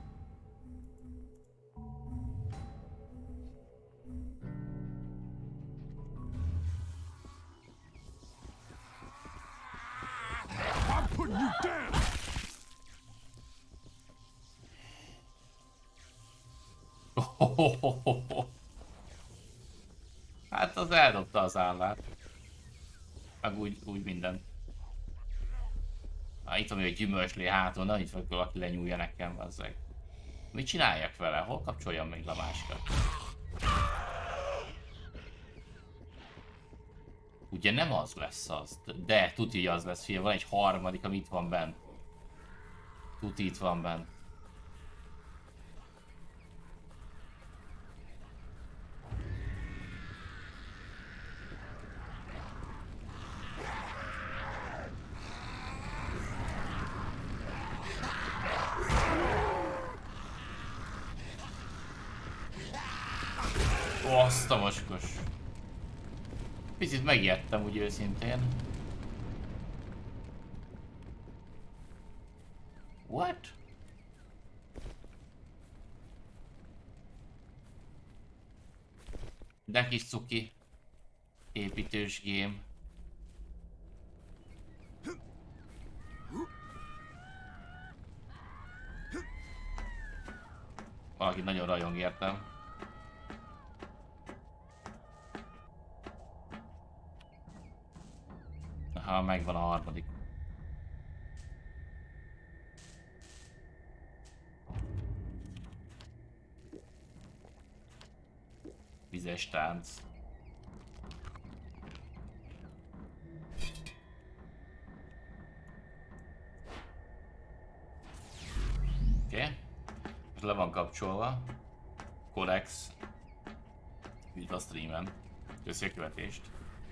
I'm putting you down. Hát az eldobta az állát. Meg úgy minden. Itt van még egy gyümölcslé hátul, na itt fog valaki lenyúlja nekem, azzeg. Mit csináljak vele? Hol kapcsoljam még le másikat? Ugye nem az lesz az, de tuti az lesz, fia, van egy harmadik, ami itt van bent. Tuti itt van bent. Azt a mocskos. Picit megijedtem úgy őszintén. What? De kis cuki. Építős game. Valaki nagyon rajong értem. Aha, megvan a harmadik. Vizes tánc. Oké. Ez le van kapcsolva. Codex. Üdv a streamen. Köszi a követést.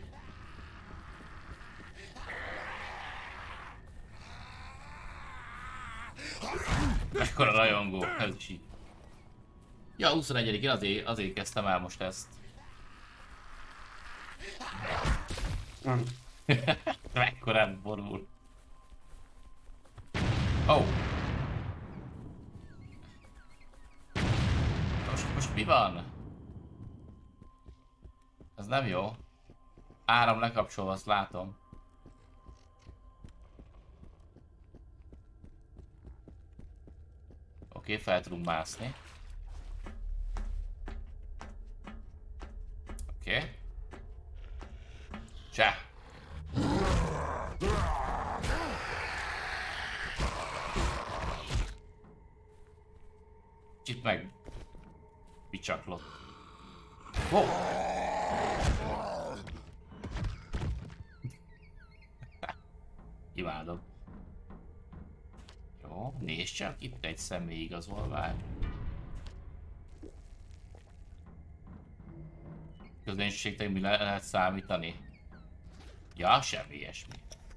Mekkora rajongó, ez is így. Ja, 21-én azért kezdtem el most ezt. Mekkorát borul. Oh. Most mi van? Ez nem jó. Áram lekapcsolva, azt látom. Oké, fel tudunk mászni. Oké. Csá! Kicsit meg... Bicsaklott. Wow. Imádom. Jó, nézd csak, itt egy személyigazolvány. Közönségtelen mi lehet számítani? Ja, semmi ilyesmi.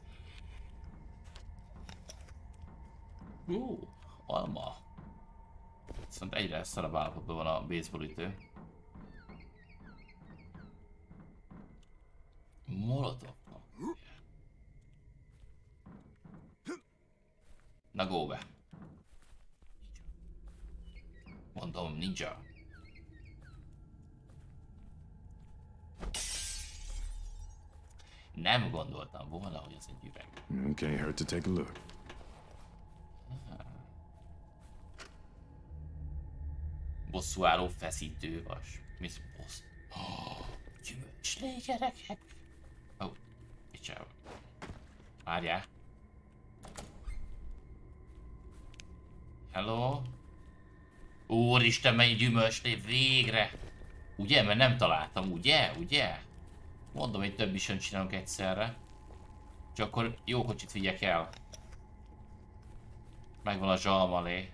Alma. Viszont egyre szarabb állapotban van a baseballütő. Molotov. Na go be. Mondom, ninja. Nem gondoltam volna, hogy ez egy üveg. Can't hurt to take a look. Bosszúálló feszítővas. Mi ez bossz? Gyümölcslé, gyerekek! Ó, micsoda. Várjál. Hello? Úristen, mennyi gyümölcslé, végre! Ugye? Mert nem találtam, ugye? Ugye? Mondom, hogy több is csinálunk egyszerre. Csak akkor jó kocsit vigyek el. Megvan a zsalmalé.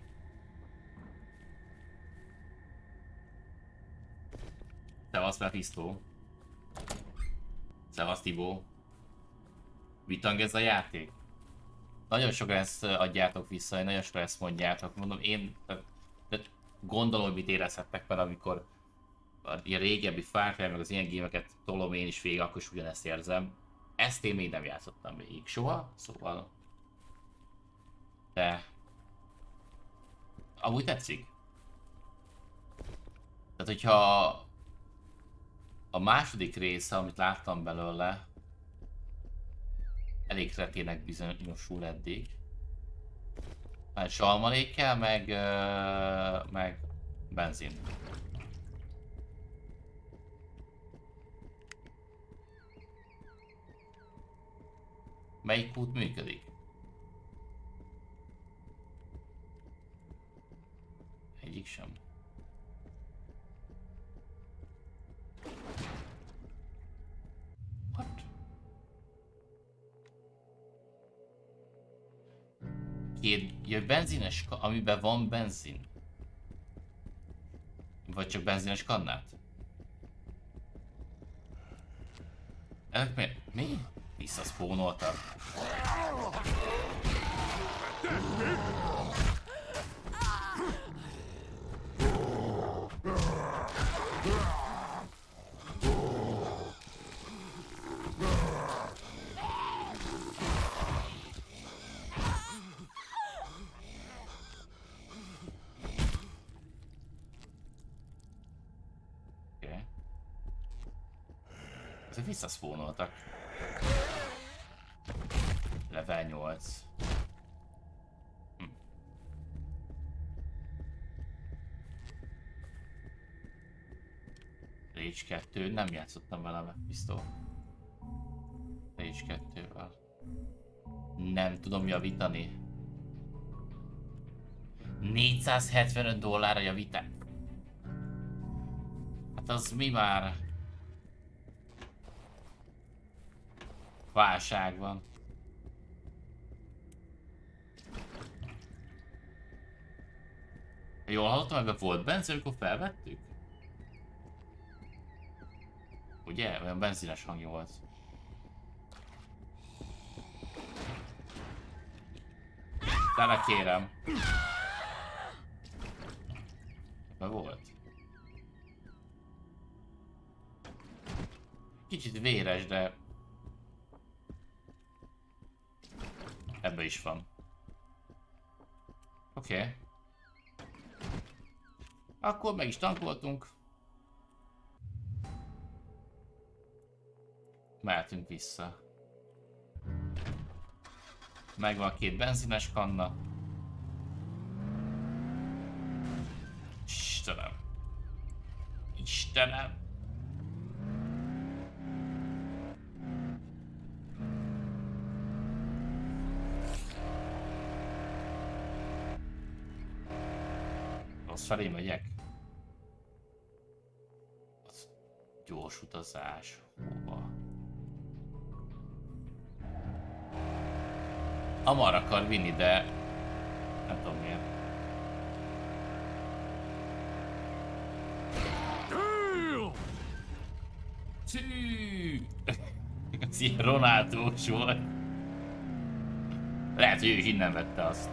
Szevasz, Mephisto. Szevasz, Tibó. Vitang ez a játék? Nagyon sokan ezt adjátok vissza, nagyon sokan ezt mondjátok. Mondom, én gondolom, hogy mit érezhettek fel, amikor a régebbi Far Cry meg az ilyen gémeket tolom én is végig, akkor is ugyanezt érzem. Ezt én még nem játszottam végig soha, szóval... De... Amúgy tetszik. Tehát, hogyha... A második része, amit láttam belőle... Elég kretének bizonyosul eddig. Hát salmalékkel, meg benzin. Melyik kút működik? Egyik sem. What? Két benzines, amiben van benzin? Vagy csak benzines kannát? Ezek miért? Mi? Visszaszpónoltak. Okay. Ezek visszaszpónoltak. Level 8. Rage 2, nem játszottam vele Mephisto. Rage 2-vel. Nem tudom javítani. $475 javítani. Hát az mi már? Válság van. Jól hallottam, ebben volt benzin, amikor felvettük? Ugye? Olyan benzines hangja volt. Tele kérem. Ebben volt. Kicsit véres, de... Ebben is van. Oké. Akkor meg is tankoltunk. Mehetünk vissza. Megvan a két benzines kanna. Istenem. Istenem. Rossz felé megyek. Az gyors utazás. Hova? Hamar akar vinni, de nem tudom miért. Csű! Ez ilyen Ronaldós volt. Lehet, hogy ő is innen vette azt.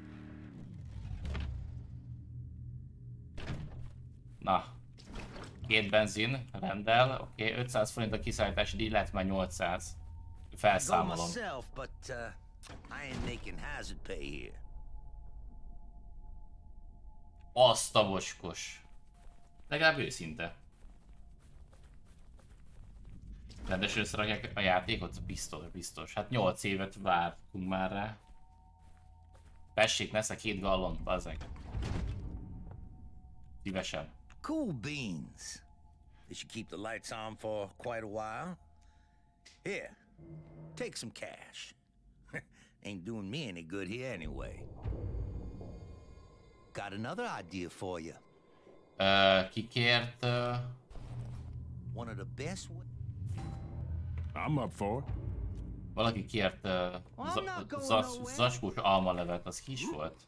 Na. 2 benzin, rendel, oké, 500 forint a kiszállítási díj, lehet már 800. Felszámolom. Azt a mocskos. Legalább őszinte. Rendesen összerakják a játékot? Biztos. Hát 8 évet vártunk már rá. Tessék, nesze 2 gallont, bazzeg. Szívesen. Cool beans. They should keep the lights on for quite a while. Here, take some cash. Ain't doing me any good here anyway. Got another idea for you. Ki kért? One of the best. I'm up for it. Valaki kért zacskós almalevet, az ki is volt?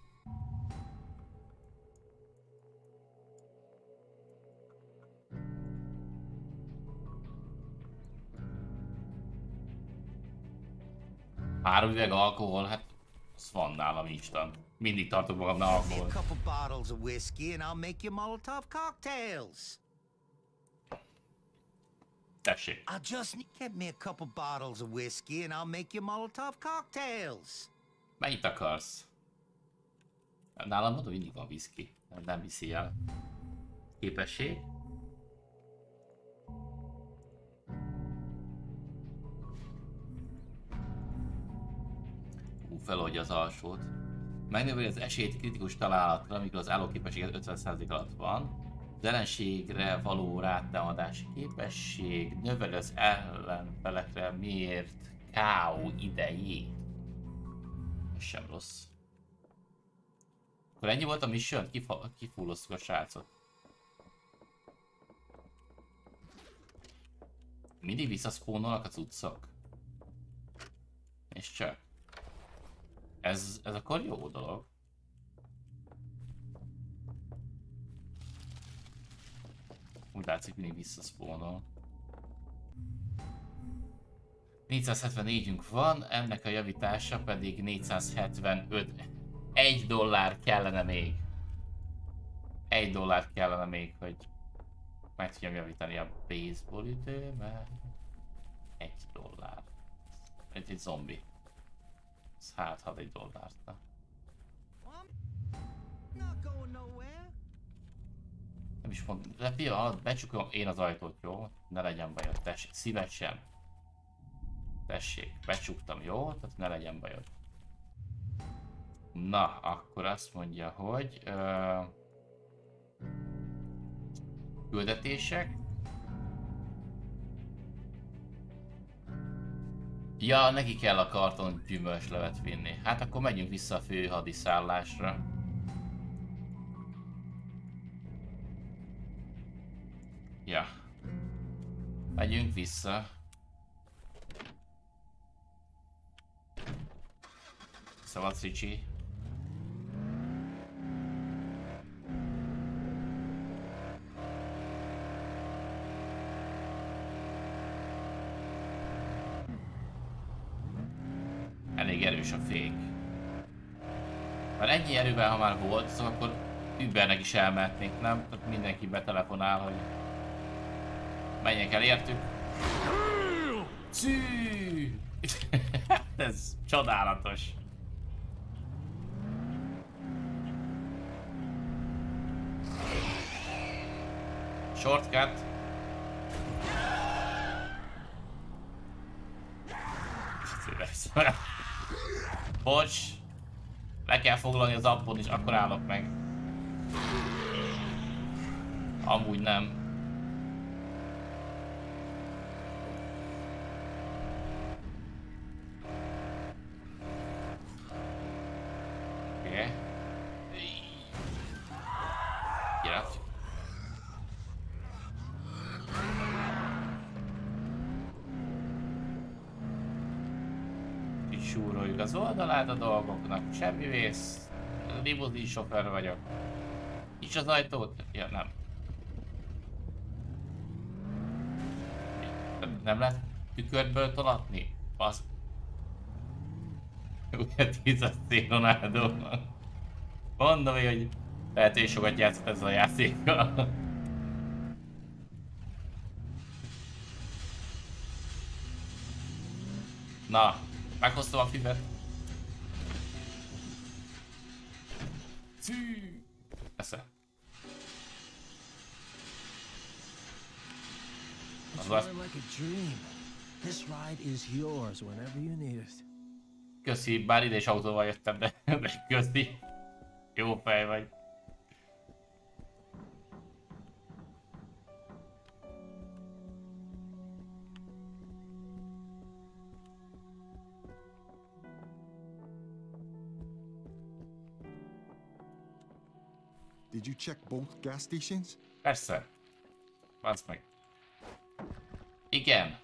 Három üveg alkohol, hát az van nálam instant. Mindig tartok magamnál alkohol. A couple bottles of whiskey and I'll make you Molotov cocktails. Tessék. I'll just get me a couple bottles of whiskey and I'll make you Molotov cocktails. Mennyit akarsz? Nálam mondom, mindig van whisky. Nem viszi el. Képesség. Feloldja az alsót. Megnöveli az esélyt kritikus találatra, amikor az állóképességet 50% alatt van. Az ellenségre való rátámadási képesség növeli az ellenfelekre mért KO idejét. Ez sem rossz. Akkor ennyi volt a mission? Kifulloztuk a srácot. Mindig visszaszpónolnak a cuccok. És csak. Ez akkor jó dolog. Úgy látszik, mindig visszaszpónol. 474-ünk van, ennek a javítása pedig 475. $1 kellene még. $1 kellene még, hogy meg tudjam javítani a baseball időmet. $1. Egy zombi. Ez hát ad $1. Nem is mondom, de pillanat, becsukom én az ajtót, jó? Ne legyen bajod, tessék, szívesen. Tessék, becsuktam, jó? Tehát ne legyen bajod. Na, akkor azt mondja, hogy... küldetések. Ja, neki kell a karton gyümölcslevet vinni. Hát akkor megyünk vissza a fő hadiszállásra. Ja. Megyünk vissza. Szabad Ricsi. Elég erős a fék. Már ennyi erővel, ha már volt, szóval akkor Ubernek is elmehetnénk, nem? Tehát mindenki betelefonál, hogy menjek el értük. Csű! Ez csodálatos. Shortcut. Bocs. Le kell foglalni az appon is, akkor állok meg. Amúgy nem. Oké. Gyere. Súroljuk az oldalát a dolgoknak, semmi vész. Limuzin sofőr vagyok. Nincs az ajtót? Ja, nem. Nem lehet tükörből tolatni? Basz. Ugye 10 Ronaldo. Mondom, hogy lehet, hogy sokat játszott ezzel a játékkal. Na, meghoztam a füvet. Szű! Esze. Köszi, bár ide is autóval jöttem, de köszi. Jó fej vagy. Did you check both gas stations? Persze. Vársz meg. Igen.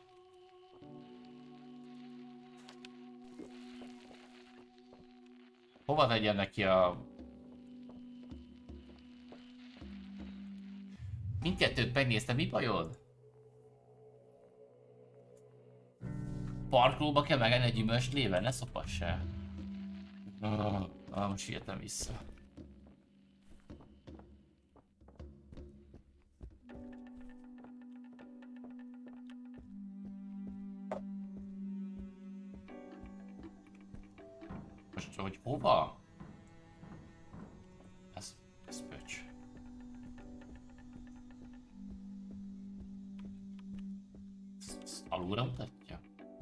Hova tegyen neki a... Mindkettőt megnéztem, mi bajod? Parkolóba kell megenni egy gyümölcslével, ne szopassál. Most jöttem vissza. Most, hogy hova? Ez pöcs. Ezt alulra mutatja?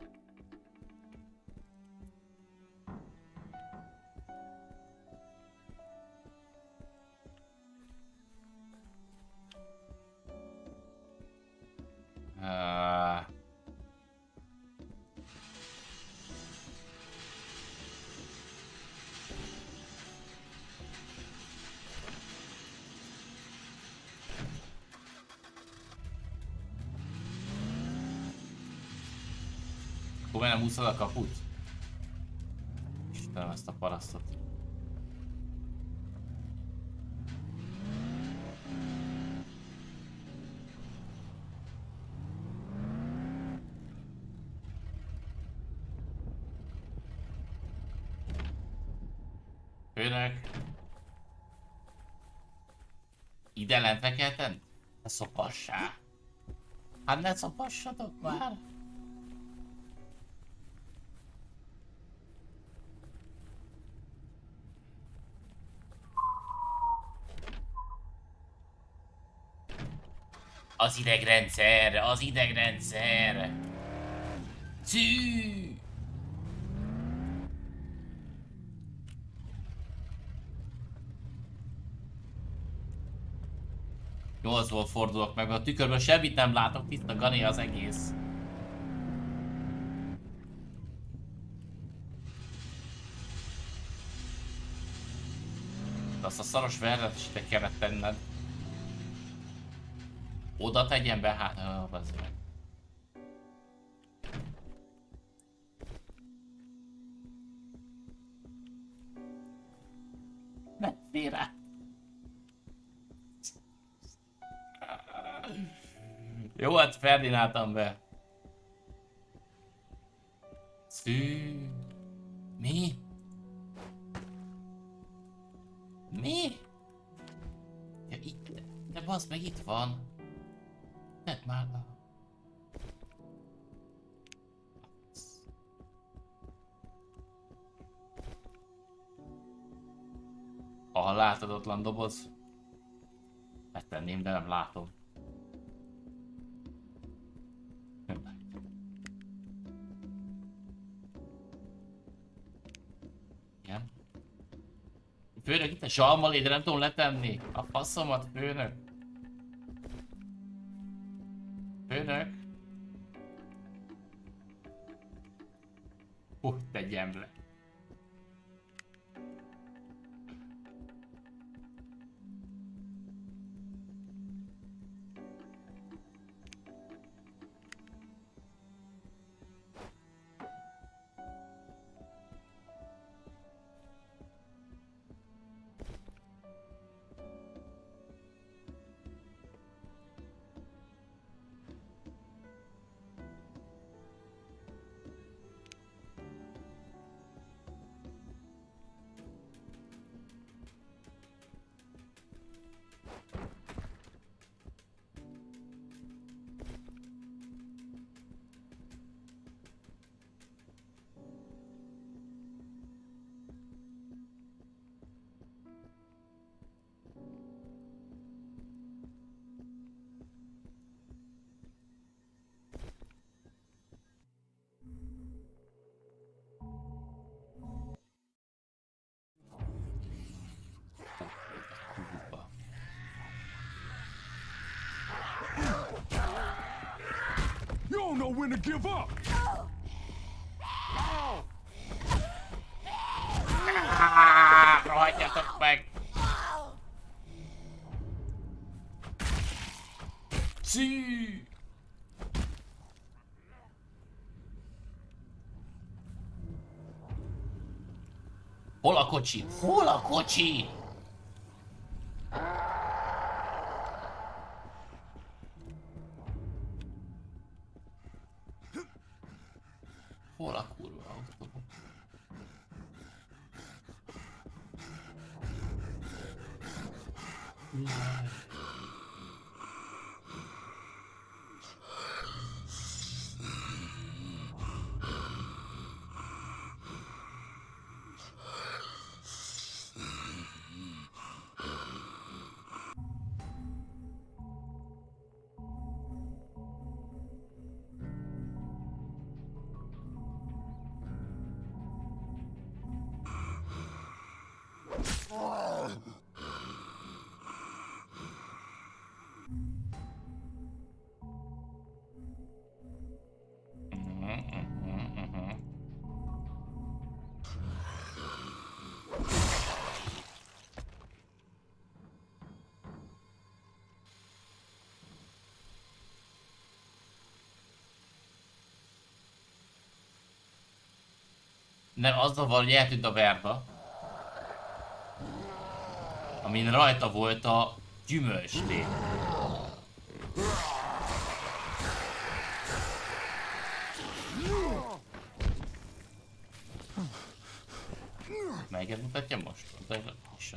Akkor nem húzod a kaput? Istenem, ezt a parasztot. Főnök! Ide lentre kell tenni? Ne szopassál! Hát ne szopassatok már! Az idegrendszer, az idegrendszer! Szű! Nyolcból fordulok meg, a tükörből semmit nem látok, tiszta Gani az egész. De azt a szaros verret is ide kellett tenned. Oda tegyen be, hát, az meg. Ne félre! Jó, hát Ferdináltam be. Szű. Mi? Mi? Ja, itt, de bassz meg itt van. Tedd már le. Ha láthatatlan doboz, megtenném, de nem látom. Igen. Főnök, itt a zsalmaléd, nem tudom letenni. A faszomat, főnök. Főnök. Tegyem le. don't know when to give up. Rohadjatok meg! Szí! Hol a kocsi? Hol a kocsi? Hol a kurva autó? Nem, azzal van, hogy eltűnt a verba, amin rajta volt a gyümölcslé. Melyiket mutatja most? Mutatja is.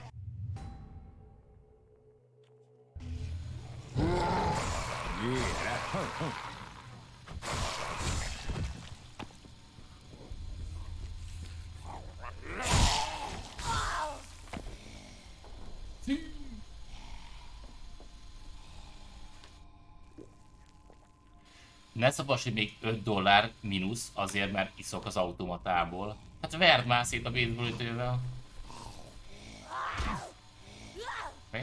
Ne szabadj még $5 mínusz azért, mert iszok az automatából. Hát verd már szét a baseballütővel. Mi?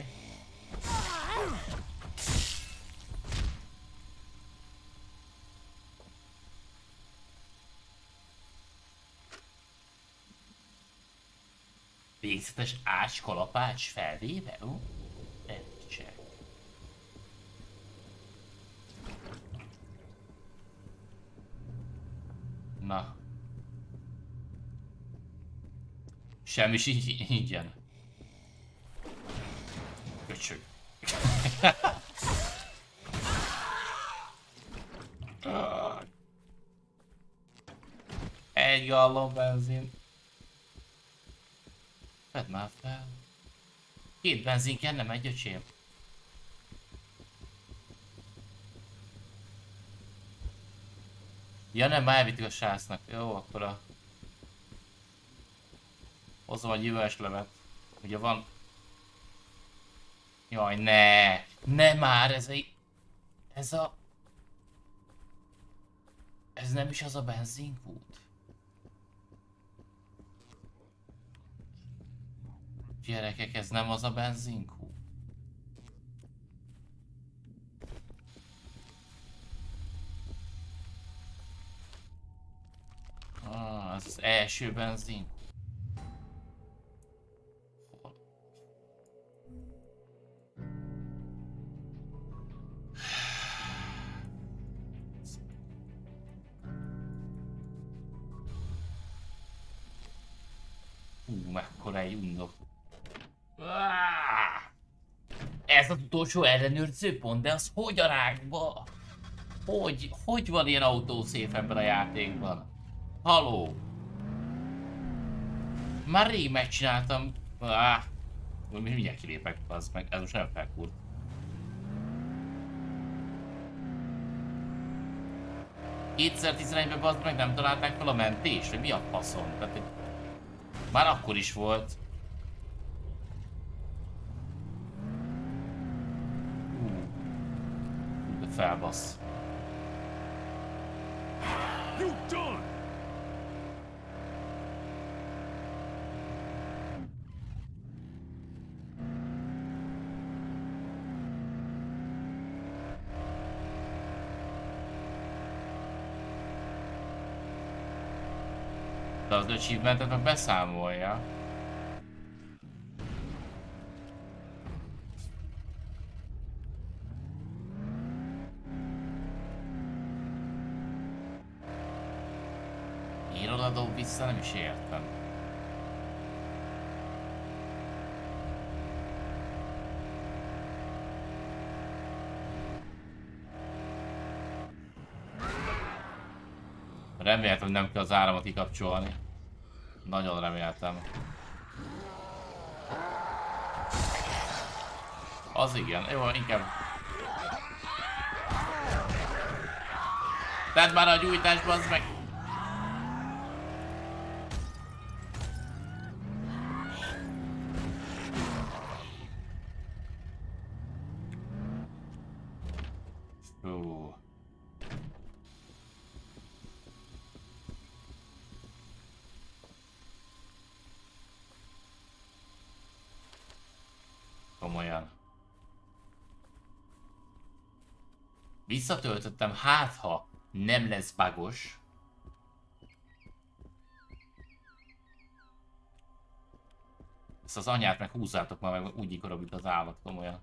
Végzetes ácskalapács felvéve? Ó? Check. Na. Semmi sincs ingyen. Köcsög. Egy gallon benzin. Vedd már fel. 2 benzin kell, nem egy öcsém. Ja nem, már elvittük a sásznak. Jó, akkor a... Hozom a gyümölcslevet. Ugye van... Jaj, ne! Ne már, ez a... Ez nem is az a benzinkút. Gyerekek, ez nem az a benzinkút. Ez az első benzin. Mekkora egy undok. Ez az utolsó ellenőrző pont, de az hogy a rákba? Hogy van ilyen autószép ebben a játékban? Haló! Már rég megcsináltam. Mindjárt kilépek, az meg, ez most nem felkúr. Kétszer 11-ben bazd meg nem találták fel a mentést, vagy mi a faszom? Tehát, már akkor is volt. De felbasz. You done! De az achievementet meg beszámolja. Irodadó vissza, nem is értem. Reméltem, hogy nem kell az áramot kikapcsolni. Nagyon reméltem. Az igen, jó, inkább... Tedd már a gyújtásba, az meg... Komolyan. Visszatöltöttem, hát ha nem lesz bugos. Ezt az anyát meg húzzátok már meg, úgy ikorog, mint az állat, komolyan.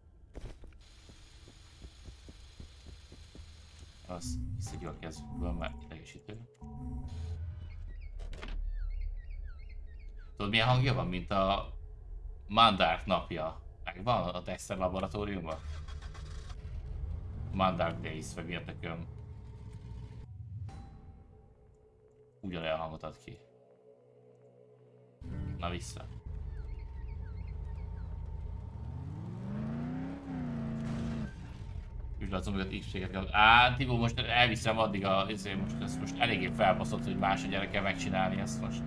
Az visszadjuk a kezükből, mert idegesítő. Tudod milyen hangja van, mint a Mandark napja? Megvan a Dexter laboratóriumban? Mandark Days, vagy mi a tököm? Ugyanolyan hangot ad ki. Na vissza. Üsd a zombikat, X-séget kell. Á, Tibó, most elviszem addig a... most eléggé felbaszott, hogy másodjára kell megcsinálni ezt most.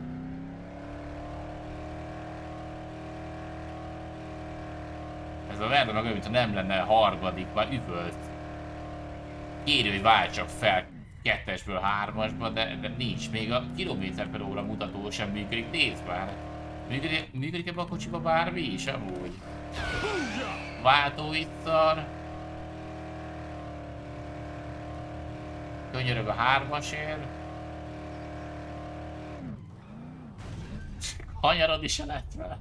Ez a Verda meg olyan, mintha nem lenne harmadik, már üvölt. Kérő, hogy váltsak fel 2-esből 3-asba, de nincs. Még a km/h mutató sem működik. Nézd már! Működik ebben a kocsiba bármi is amúgy? Váltó itt szar. Könyörög a 3-asért. Hanyarod is se lett vele.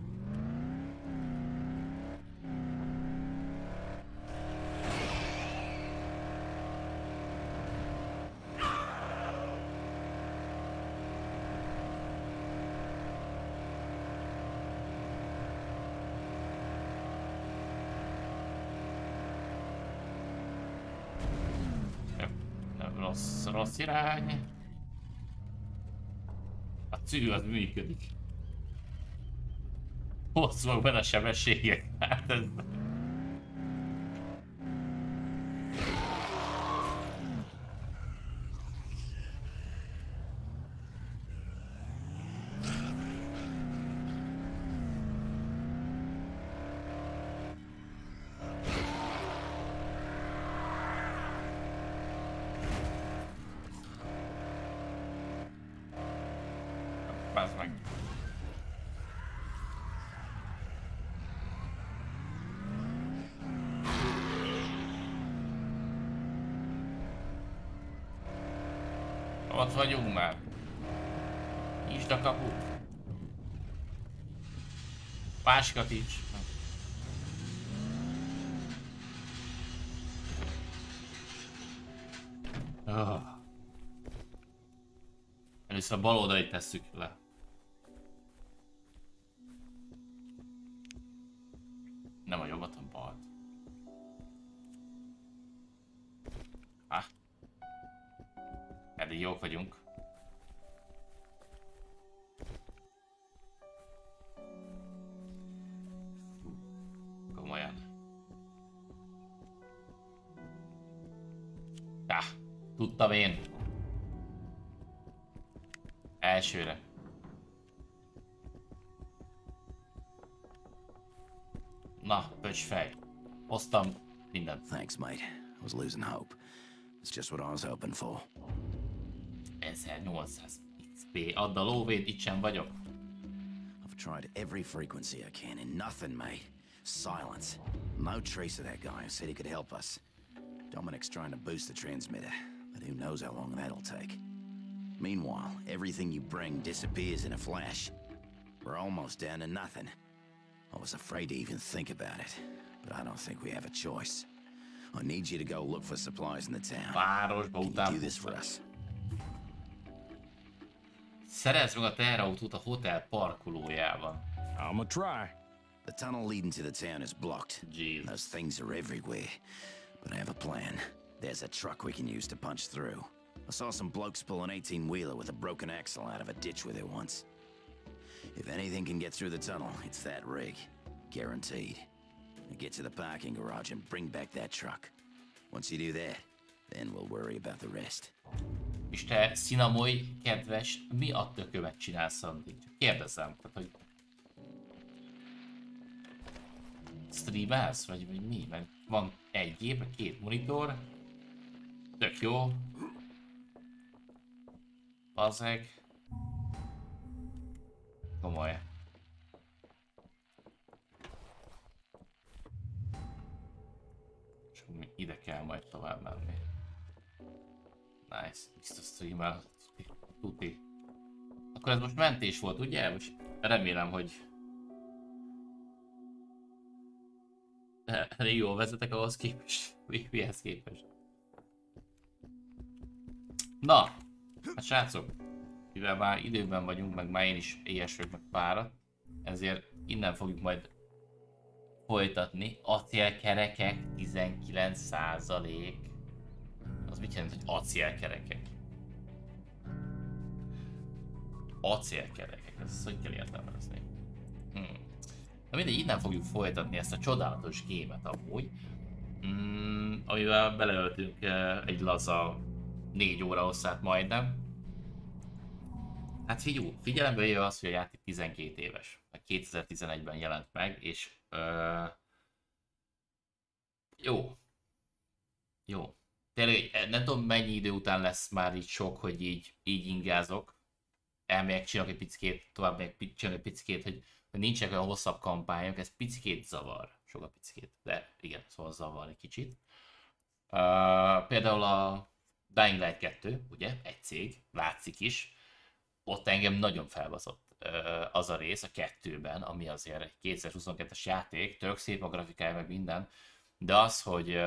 Rossz irány. A cű az működik. Hosszúak benne a sebességek. Hát ez... Bazd meg. Ott vagyunk már. Nyisd a kaput. Másikat is. Először a bal oldalit tesszük le. Nem a jobbat, a balt. Eddig jók vagyunk. Komolyan. Tudtam én. Elsőre. Na, pöcsfej. Hoztam mindent. Thanks, mate. I was losing hope. It's just what I was hoping for. 1800 XP. Add a lóvét, itt sem vagyok. I've tried every frequency I can and nothing, mate. Silence. No trace of that guy who said he could help us. Dominic's trying to boost the transmitter, but who knows how long that'll take. Meanwhile, everything you bring disappears in a flash. We're almost down to nothing. I was afraid to even think about it, but I don't think we have a choice. I need you to go look for supplies in the town. Can you do this for us? Szerezd meg a teherautót a hotel parkolójában. I'ma try. The tunnel leading to the town is blocked. Jesus. Those things are everywhere. But I have a plan. There's a truck we can use to punch through. I saw some blokes pull an 18-wheeler with a broken axle out of a ditch with it once. If anything can get through the tunnel, it's that rig. Guaranteed. Now get to the parking garage and bring back that truck. Once you do that, then we'll worry about the rest. És te, Szinamoly, kedves, mi a tökömet csinálsz addig? Csak kérdezem, tehát, hogy... Streamelsz, vagy mi? Mert van egy gép, 2 monitor. Tök jó. Bazzeg. Komoly. És ide kell majd tovább menni. Nice, biztos streamel. Tuti. Akkor ez most mentés volt, ugye? Most remélem, hogy... elég jól vezetek ahhoz képest. Mihez képest. Na! Hát srácok, mivel már időben vagyunk, meg már én is éhes vagyok, meg fáradt, ezért innen fogjuk majd folytatni. Acélkerekek 19%. Az mit jelent, hogy acélkerekek? Acélkerekek, ezt hogy kell értelmezni? Na mindegy, innen fogjuk folytatni ezt a csodálatos gémet amúgy. Amivel beleöltünk egy laza 4 óra hosszát majdnem. Hát figyelembe jöjjön az, hogy a játék 12 éves. 2011-ben jelent meg, és jó. Tényleg nem tudom mennyi idő után lesz már így sok, hogy így ingázok. Elmegyek, csinálok egy picikét, tovább megyek, csinálok egy picikét, hogy nincsenek olyan hosszabb kampányok, ez picikét zavar. Sok a picikét, de igen, szóval zavar egy kicsit. Például a Dying Light 2, ugye, egy cég, látszik is. Ott engem nagyon felbazott az a rész a 2-ben, ami azért egy 2022-es játék, tök szép a grafikája, meg minden, de az, hogy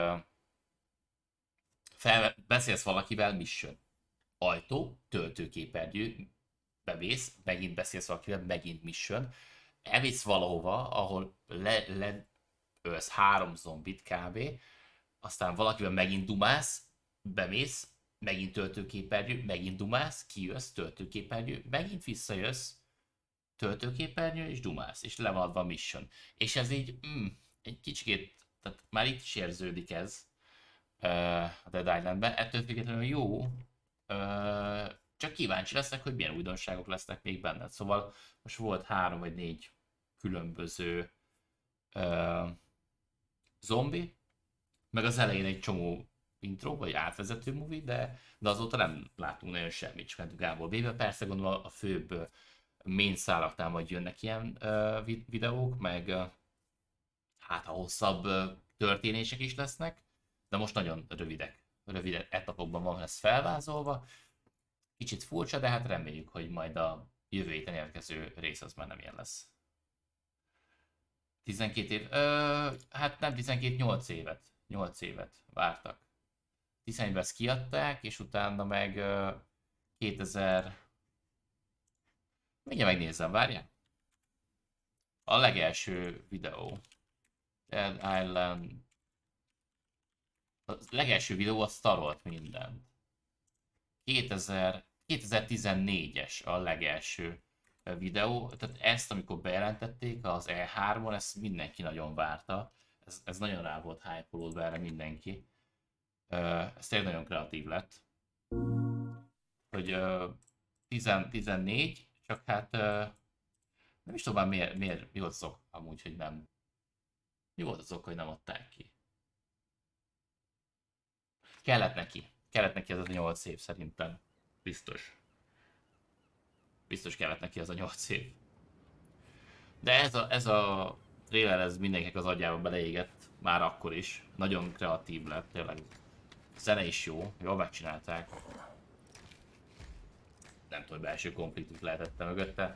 beszélsz valakivel, mission. Ajtó, töltőképernyő, bemész, megint beszélsz valakivel, megint mission. Elmész valahova, ahol leölsz 3 zombit kb. Aztán valakivel megint dumálsz, bemész, megint töltőképernyő, megint dumálsz, kijössz, töltőképernyő, megint visszajössz, töltőképernyő, és dumálsz, és le van adva a mission. És ez így, egy kicsikét, tehát már itt is érződik ez a Dead Islandben, ettől függetlenül jó, csak kíváncsi leszek, hogy milyen újdonságok lesznek még benned. Szóval most volt 3 vagy 4 különböző zombi, meg az elején egy csomó intro, vagy átvezető movie, de azóta nem látunk nagyon semmit, csak mentünk A-ból B-be. Persze gondolom a főbb main szálaknál majd jönnek ilyen videók, meg hát a hosszabb történések is lesznek, de most nagyon rövid etapokban van ez felvázolva. Kicsit furcsa, de hát reméljük, hogy majd a jövő héten érkező rész az már nem ilyen lesz. 12 év, hát nem 12, 8 évet vártak. 11-ben ezt kiadták, és utána meg 2000... Mindjárt megnézem, várjál. A legelső videó. Dead Island... A legelső videó az szarolt mindent. 2014-es a legelső videó, tehát ezt amikor bejelentették az E3-on, ezt mindenki nagyon várta. Ez nagyon rá volt hype-olódva erre mindenki. Ez tényleg nagyon kreatív lett. Hogy 14, csak hát nem is tudom már miért mi volt az ok amúgy, hogy nem. Mi volt az ok, hogy nem adták ki? Kellett neki ez a 8 év szerintem. Biztos kellett neki ez a 8 év. De ez a trailer, ez mindenkinek az agyába beleégett, már akkor is. Nagyon kreatív lett, tényleg. A zene is jó, jól megcsinálták. nem tudom, belső konfliktus lehetett mögötte.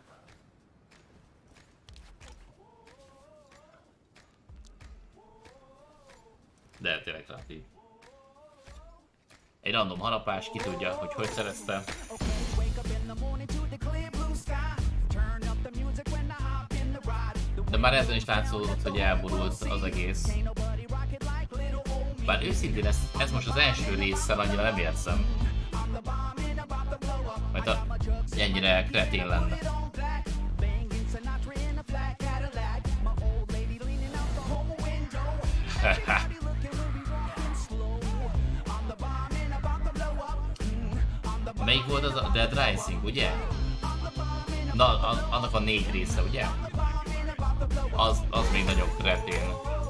De tényleg kreatív. Egy random harapás, ki tudja, hogy szerezte. De már ezen is látszódott, hogy elborult az egész. Bár őszintén ez most az első résszel annyira nem érzem. Mert ennyire kretén lenne. Melyik volt az a Dead Rising, ugye? Na, annak a 4 része, ugye? Az még nagyon kretén.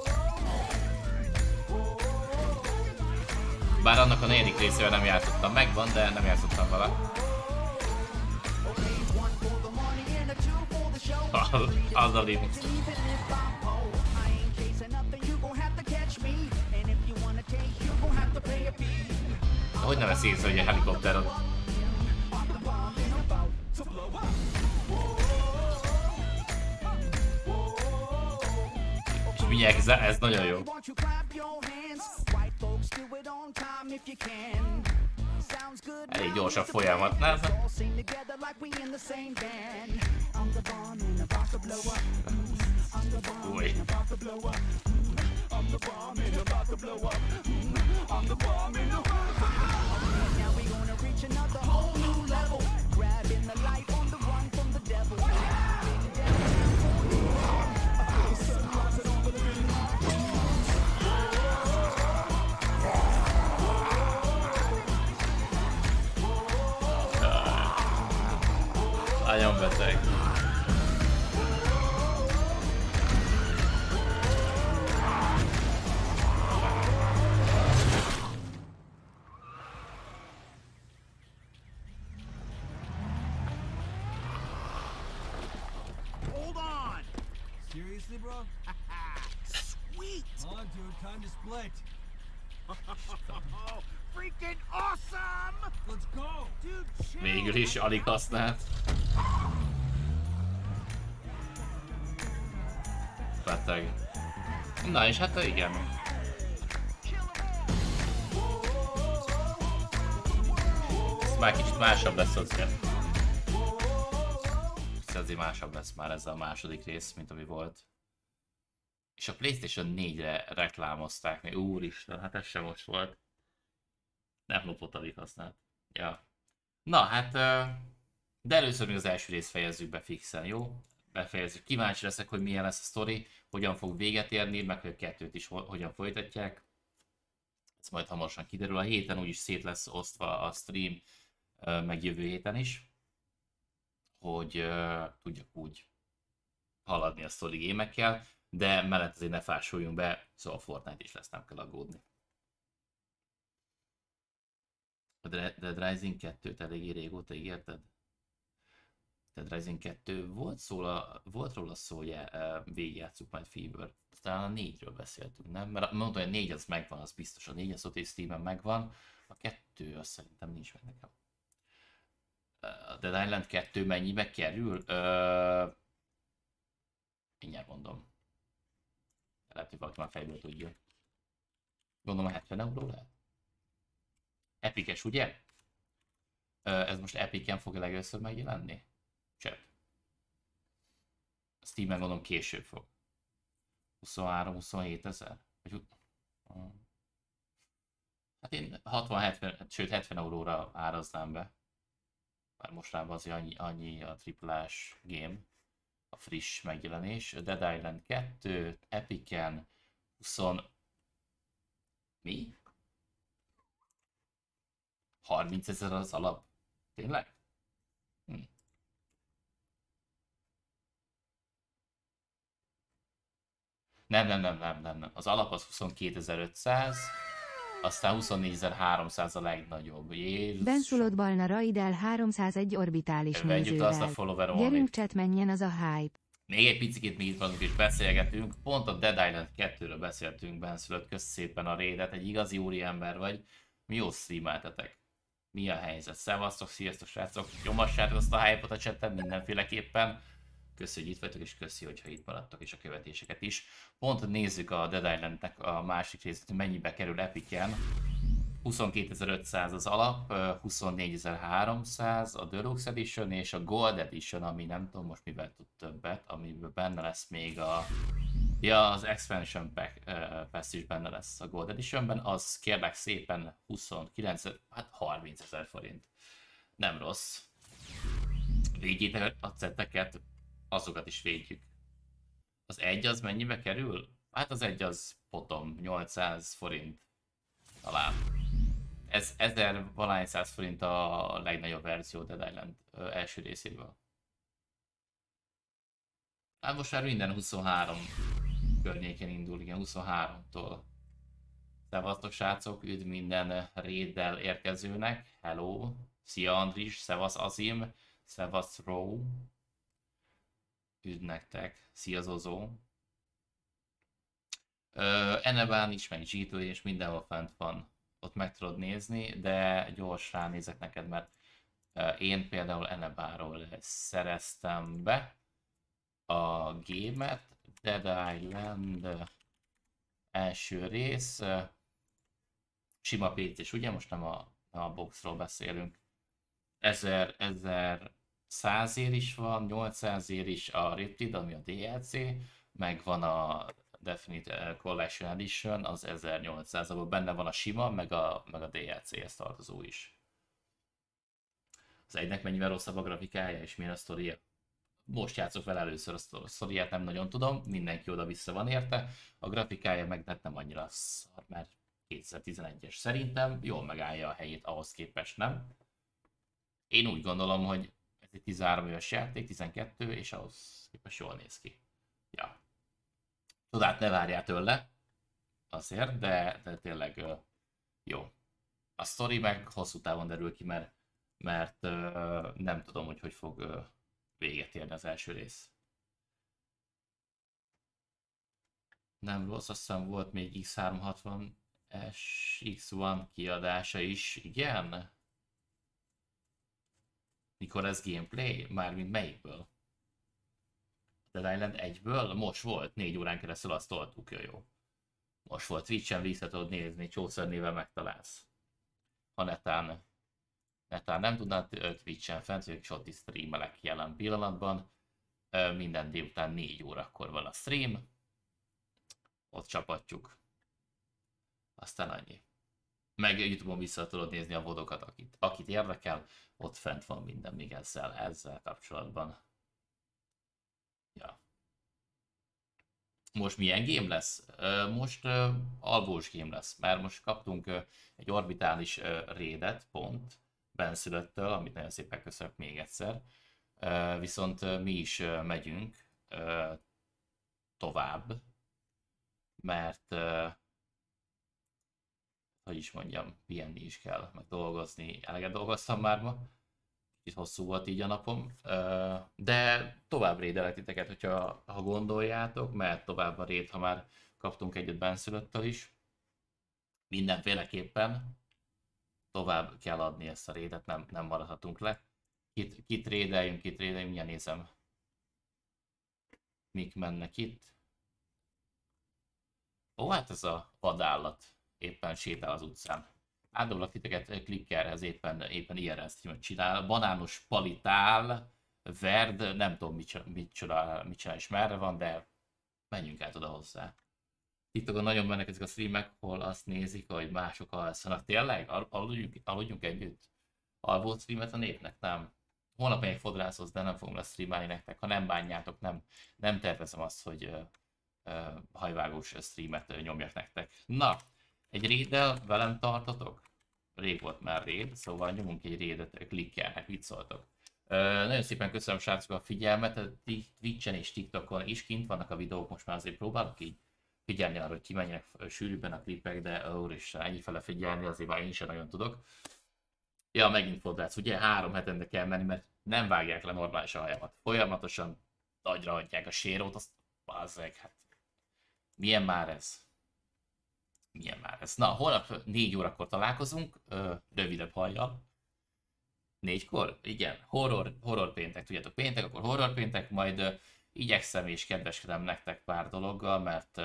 Bár annak a 4. részével nem játszottam, megvan, de nem játszottam vele. Az a remix. Hogy nem vesz észre, hogy a helikopter ott? És mindjárt ez nagyon jó. Elég gyors a folyamat, nem? Új. Nagyon beteg. Hold on! Seriously, bro? Sweet! Come on, dude, time to split. Freaking awesome! Let's go! Dude, chill! Végül is alig használt. Beteg. Na és hát igen. Ez már kicsit másabb lesz azért. Azért másabb lesz már ez a második rész, mint ami volt. És a PlayStation 4-re reklámozták még. Úristen, hát ez sem most volt. Nem lopott, alig használt. Ja. Na hát, de először még az első részt fejezzük be fixen, jó? Befejezzük. Kíváncsi leszek, hogy milyen lesz a sztori, hogyan fog véget érni, meg hogy a 2-t is hogyan folytatják. Ez majd hamarosan kiderül. A héten úgyis szét lesz osztva a stream, meg jövő héten is, hogy tudjak úgy haladni a sztori gémekkel, de mellett azért ne fásuljunk be, szóval a Fortnite is lesz, nem kell aggódni. A Dead Rising 2-t eléggé régóta ígérted? Dead Rising 2 volt róla szó, hogy végigjátszuk majd Fever. Talán a 4-ről beszéltünk, nem? Mert mondtam, hogy a 4 az megvan, az biztos. A 4 az ott és Steam-en megvan. A 2 azt szerintem nincs meg nekem. A Dead Island 2 mennyibe kerül? Mindjárt mondom. Lehet, hogy valaki már fejből tudja. Gondolom 70 euró lehet. Epic-es, ugye? Ez most Epic-en fog legelőször megjelenni? Csepp. Steam-en gondolom később fog. 23-27 ezer? Hát én 60-70, sőt 70 euróra áraznám be. Bár mostanában azért annyi a triplás game. A friss megjelenés. Dead Island 2, Epic-en 20... Mi? 30 000 az alap? Tényleg? Nem. Az alap az 22.500, aztán 24.300 a legnagyobb. Jézus. Benszulott Balna Raidel 301 orbitális nézővel. Gyerünk chat, menjen az a hype. Még egy picit mi itt vanunk és beszélgetünk. Pont a Dead Island 2-ről beszéltünk, benszülött, kösz szépen a raidet. Egy igazi úriember vagy. Mi jó streameltetek. Mi a helyzet? Szevasztok, sziasztok srácok! Nyomassátok azt a hype-ot a chatten mindenféleképpen. Köszi, hogy itt vagytok, és köszi, hogyha itt maradtok, és a követéseket is. Pont nézzük a Dead Islandnek a másik részét, hogy mennyibe kerül Epicen. 22.500 az alap, 24.300 a Deluxe Edition, és a Gold Edition, ami nem tudom most mivel tud többet, amiben benne lesz még a... Ja, az Expansion Pass is benne lesz a Gold Editionben, az kérlek szépen 29, hát 30.000 forint. Nem rossz. Védjétek a cetteket, azokat is védjük. Az egy az mennyibe kerül? Hát az egy az potom, 800 forint talán. Ez 1000 forint a legnagyobb verzió Dead Island első részéből. Hát most már minden 23 környékén indul, igen, 23-tól. Szevasztok srácok, üdv minden raiddel érkezőnek. Hello, szia Andris, szevasz Azim, szevasz Row. Üdv nektek, szia Zozó. Enebán is, meg G2, és mindenhol fent van. Ott meg tudod nézni, de gyors ránézek neked, mert én például Enebáról szereztem be a gémet. Dead Island első rész. Sima PC-s, ugye? Most nem a boxról beszélünk. 1100 ér is van, 800 ér is a Riptid, ami a DLC, meg van a Definite Collection Edition, az 1800, abban benne van a sima, meg a DLC-hez tartozó is. Az egynek mennyivel rosszabb a grafikája, és milyen a sztoria? Most játszok vele először, a sztoriát nem nagyon tudom, mindenki oda-vissza van érte, a grafikája meg nem annyira szar, mert 2011-es szerintem jól megállja a helyét ahhoz képest, nem? Én úgy gondolom, hogy ez egy 13 éves játék, 12, és ahhoz képest jól néz ki. Ja. Tudát ne várjál tőle, azért, de tényleg jó. A sztori meg hosszú távon derül ki, mert nem tudom, hogy fog véget érni az első rész. Nem rossz, azt hiszem volt még X360 X1 kiadása is, igen? Mikor ez gameplay? Mármint melyikből? Dead Island 1-ből? Most volt, 4 órán keresztül azt toltuk, jó. Most volt, Twitch-en vissza tudod nézni, Csószor néven megtalálsz. Ha netán nem tudnád, Twitch-en fent, hogy Shotty streamelek jelen pillanatban. Minden délután 4 órakor van a stream. Ott csapatjuk. Aztán annyi. Meg YouTube-on vissza tudod nézni a vodokat, akit érdekel, ott fent van minden még ezzel kapcsolatban. Ja. Most milyen game lesz? Most alvós game lesz, mert most kaptunk egy orbitális raidet pont benszülöttől, amit nagyon szépen köszönök még egyszer. Viszont mi is megyünk tovább, mert hogy is mondjam, pihenni is kell, meg dolgozni. Eleget dolgoztam már ma, itt hosszú volt így a napom, de tovább raidelek titeket, hogyha gondoljátok, mehet tovább a raid, ha már kaptunk egyet benszülöttel is. Mindenféleképpen tovább kell adni ezt a raidet, nem maradhatunk le. Kit raideljünk, mindjárt nézem. Mik mennek itt? Ó, hát ez a vadállat éppen sétál az utcán. Átdoblak titeket Klikkerhez, éppen IRL streamet csinál. Banános palitál, verd, nem tudom mit csinál és merre van, de menjünk át oda hozzá. TikTokon nagyon mennek ezek a streamek, hol azt nézik, hogy mások alszanak. Tényleg? Aludjunk együtt? Alvó streamet a népnek? Nem. Holnap megyek fodrászhoz, de nem fogom lesztreamelni nektek. Ha nem bánjátok, nem tervezem azt, hogy hajvágós streamet nyomjak nektek. Na, egy raiddel velem tartotok? Rég volt már raid, szóval nyomunk egy raidet Klikkernek, mit szóltok? Nagyon szépen köszönöm srácok a figyelmet, Twitch-en és TikTokon is kint vannak a videók, most már azért próbálok így figyelni arra, hogy kimenjenek sűrűbben a klipek, de úristen, ennyi fele figyelni, azért már én sem nagyon tudok. Ja, megint fodrác, ugye 3 hetente kell menni, mert nem vágják le normális a hajamat. Folyamatosan nagyra hagyják a sérót, azt bazzeg, hát milyen már ez? Milyen már ez? Na, holnap 4 órakor találkozunk, rövidebb hajjal, 4-kor? Igen, horror péntek, tudjátok, péntek, akkor horror péntek, majd igyekszem és kedveskedem nektek pár dologgal, mert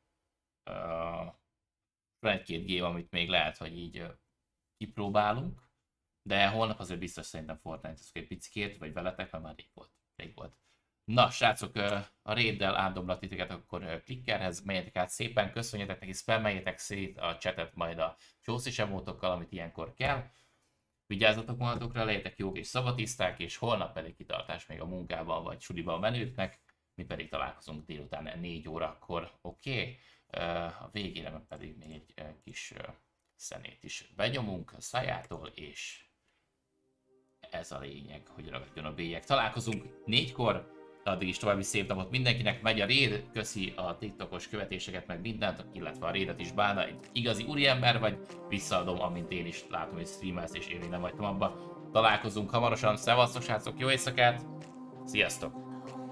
van egy-két game, amit még lehet, hogy így kipróbálunk, de holnap azért biztos szerintem Fortnite-ozok egy picikét, vagy veletek, mert már rég volt. Na, srácok, a raiddel átdoblak titeket, akkor klikkerhez menjetek át szépen, köszönjetek neki, spammeljétek szét a chatet majd a csószis emótokkal, amit ilyenkor kell. Vigyázzatok magatokra, legyetek jók és szabatiszták, és holnap pedig kitartás még a munkában vagy suliban menőknek, mi pedig találkozunk délután 4 órakor, oké? A végére pedig még egy kis szenét is benyomunk a szájától, és ez a lényeg, hogy ragadjon a bélyeg. Találkozunk 4-kor, addig is további szép napot mindenkinek, megy a raid, köszi a TikTokos követéseket, meg mindent, illetve a raidet is bánna, egy igazi úriember vagy, visszaadom, amint én is látom, hogy streamelsz, és én még nem hagytam abba. Találkozunk hamarosan, szevasztok srácok, jó éjszakát, sziasztok!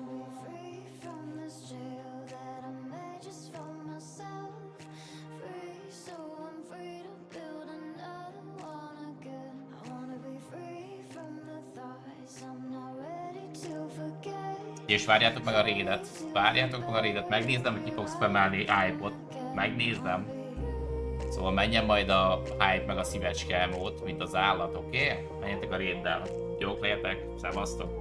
És várjátok meg a raidet, megnézem, hogy ki fog spamelni hype-ot, megnézem. Szóval menjen majd a hype meg a szívecske emót, mint az állat, oké? Menjetek a raiddel, jók legyetek, szevasztok!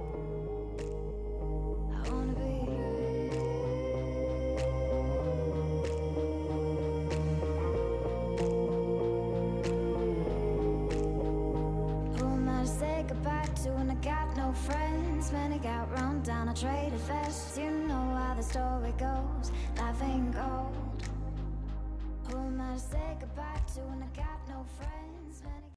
Many got run down, I traded fast. You know how the story goes. Life ain't gold. Who am I to say goodbye to when I got no friends?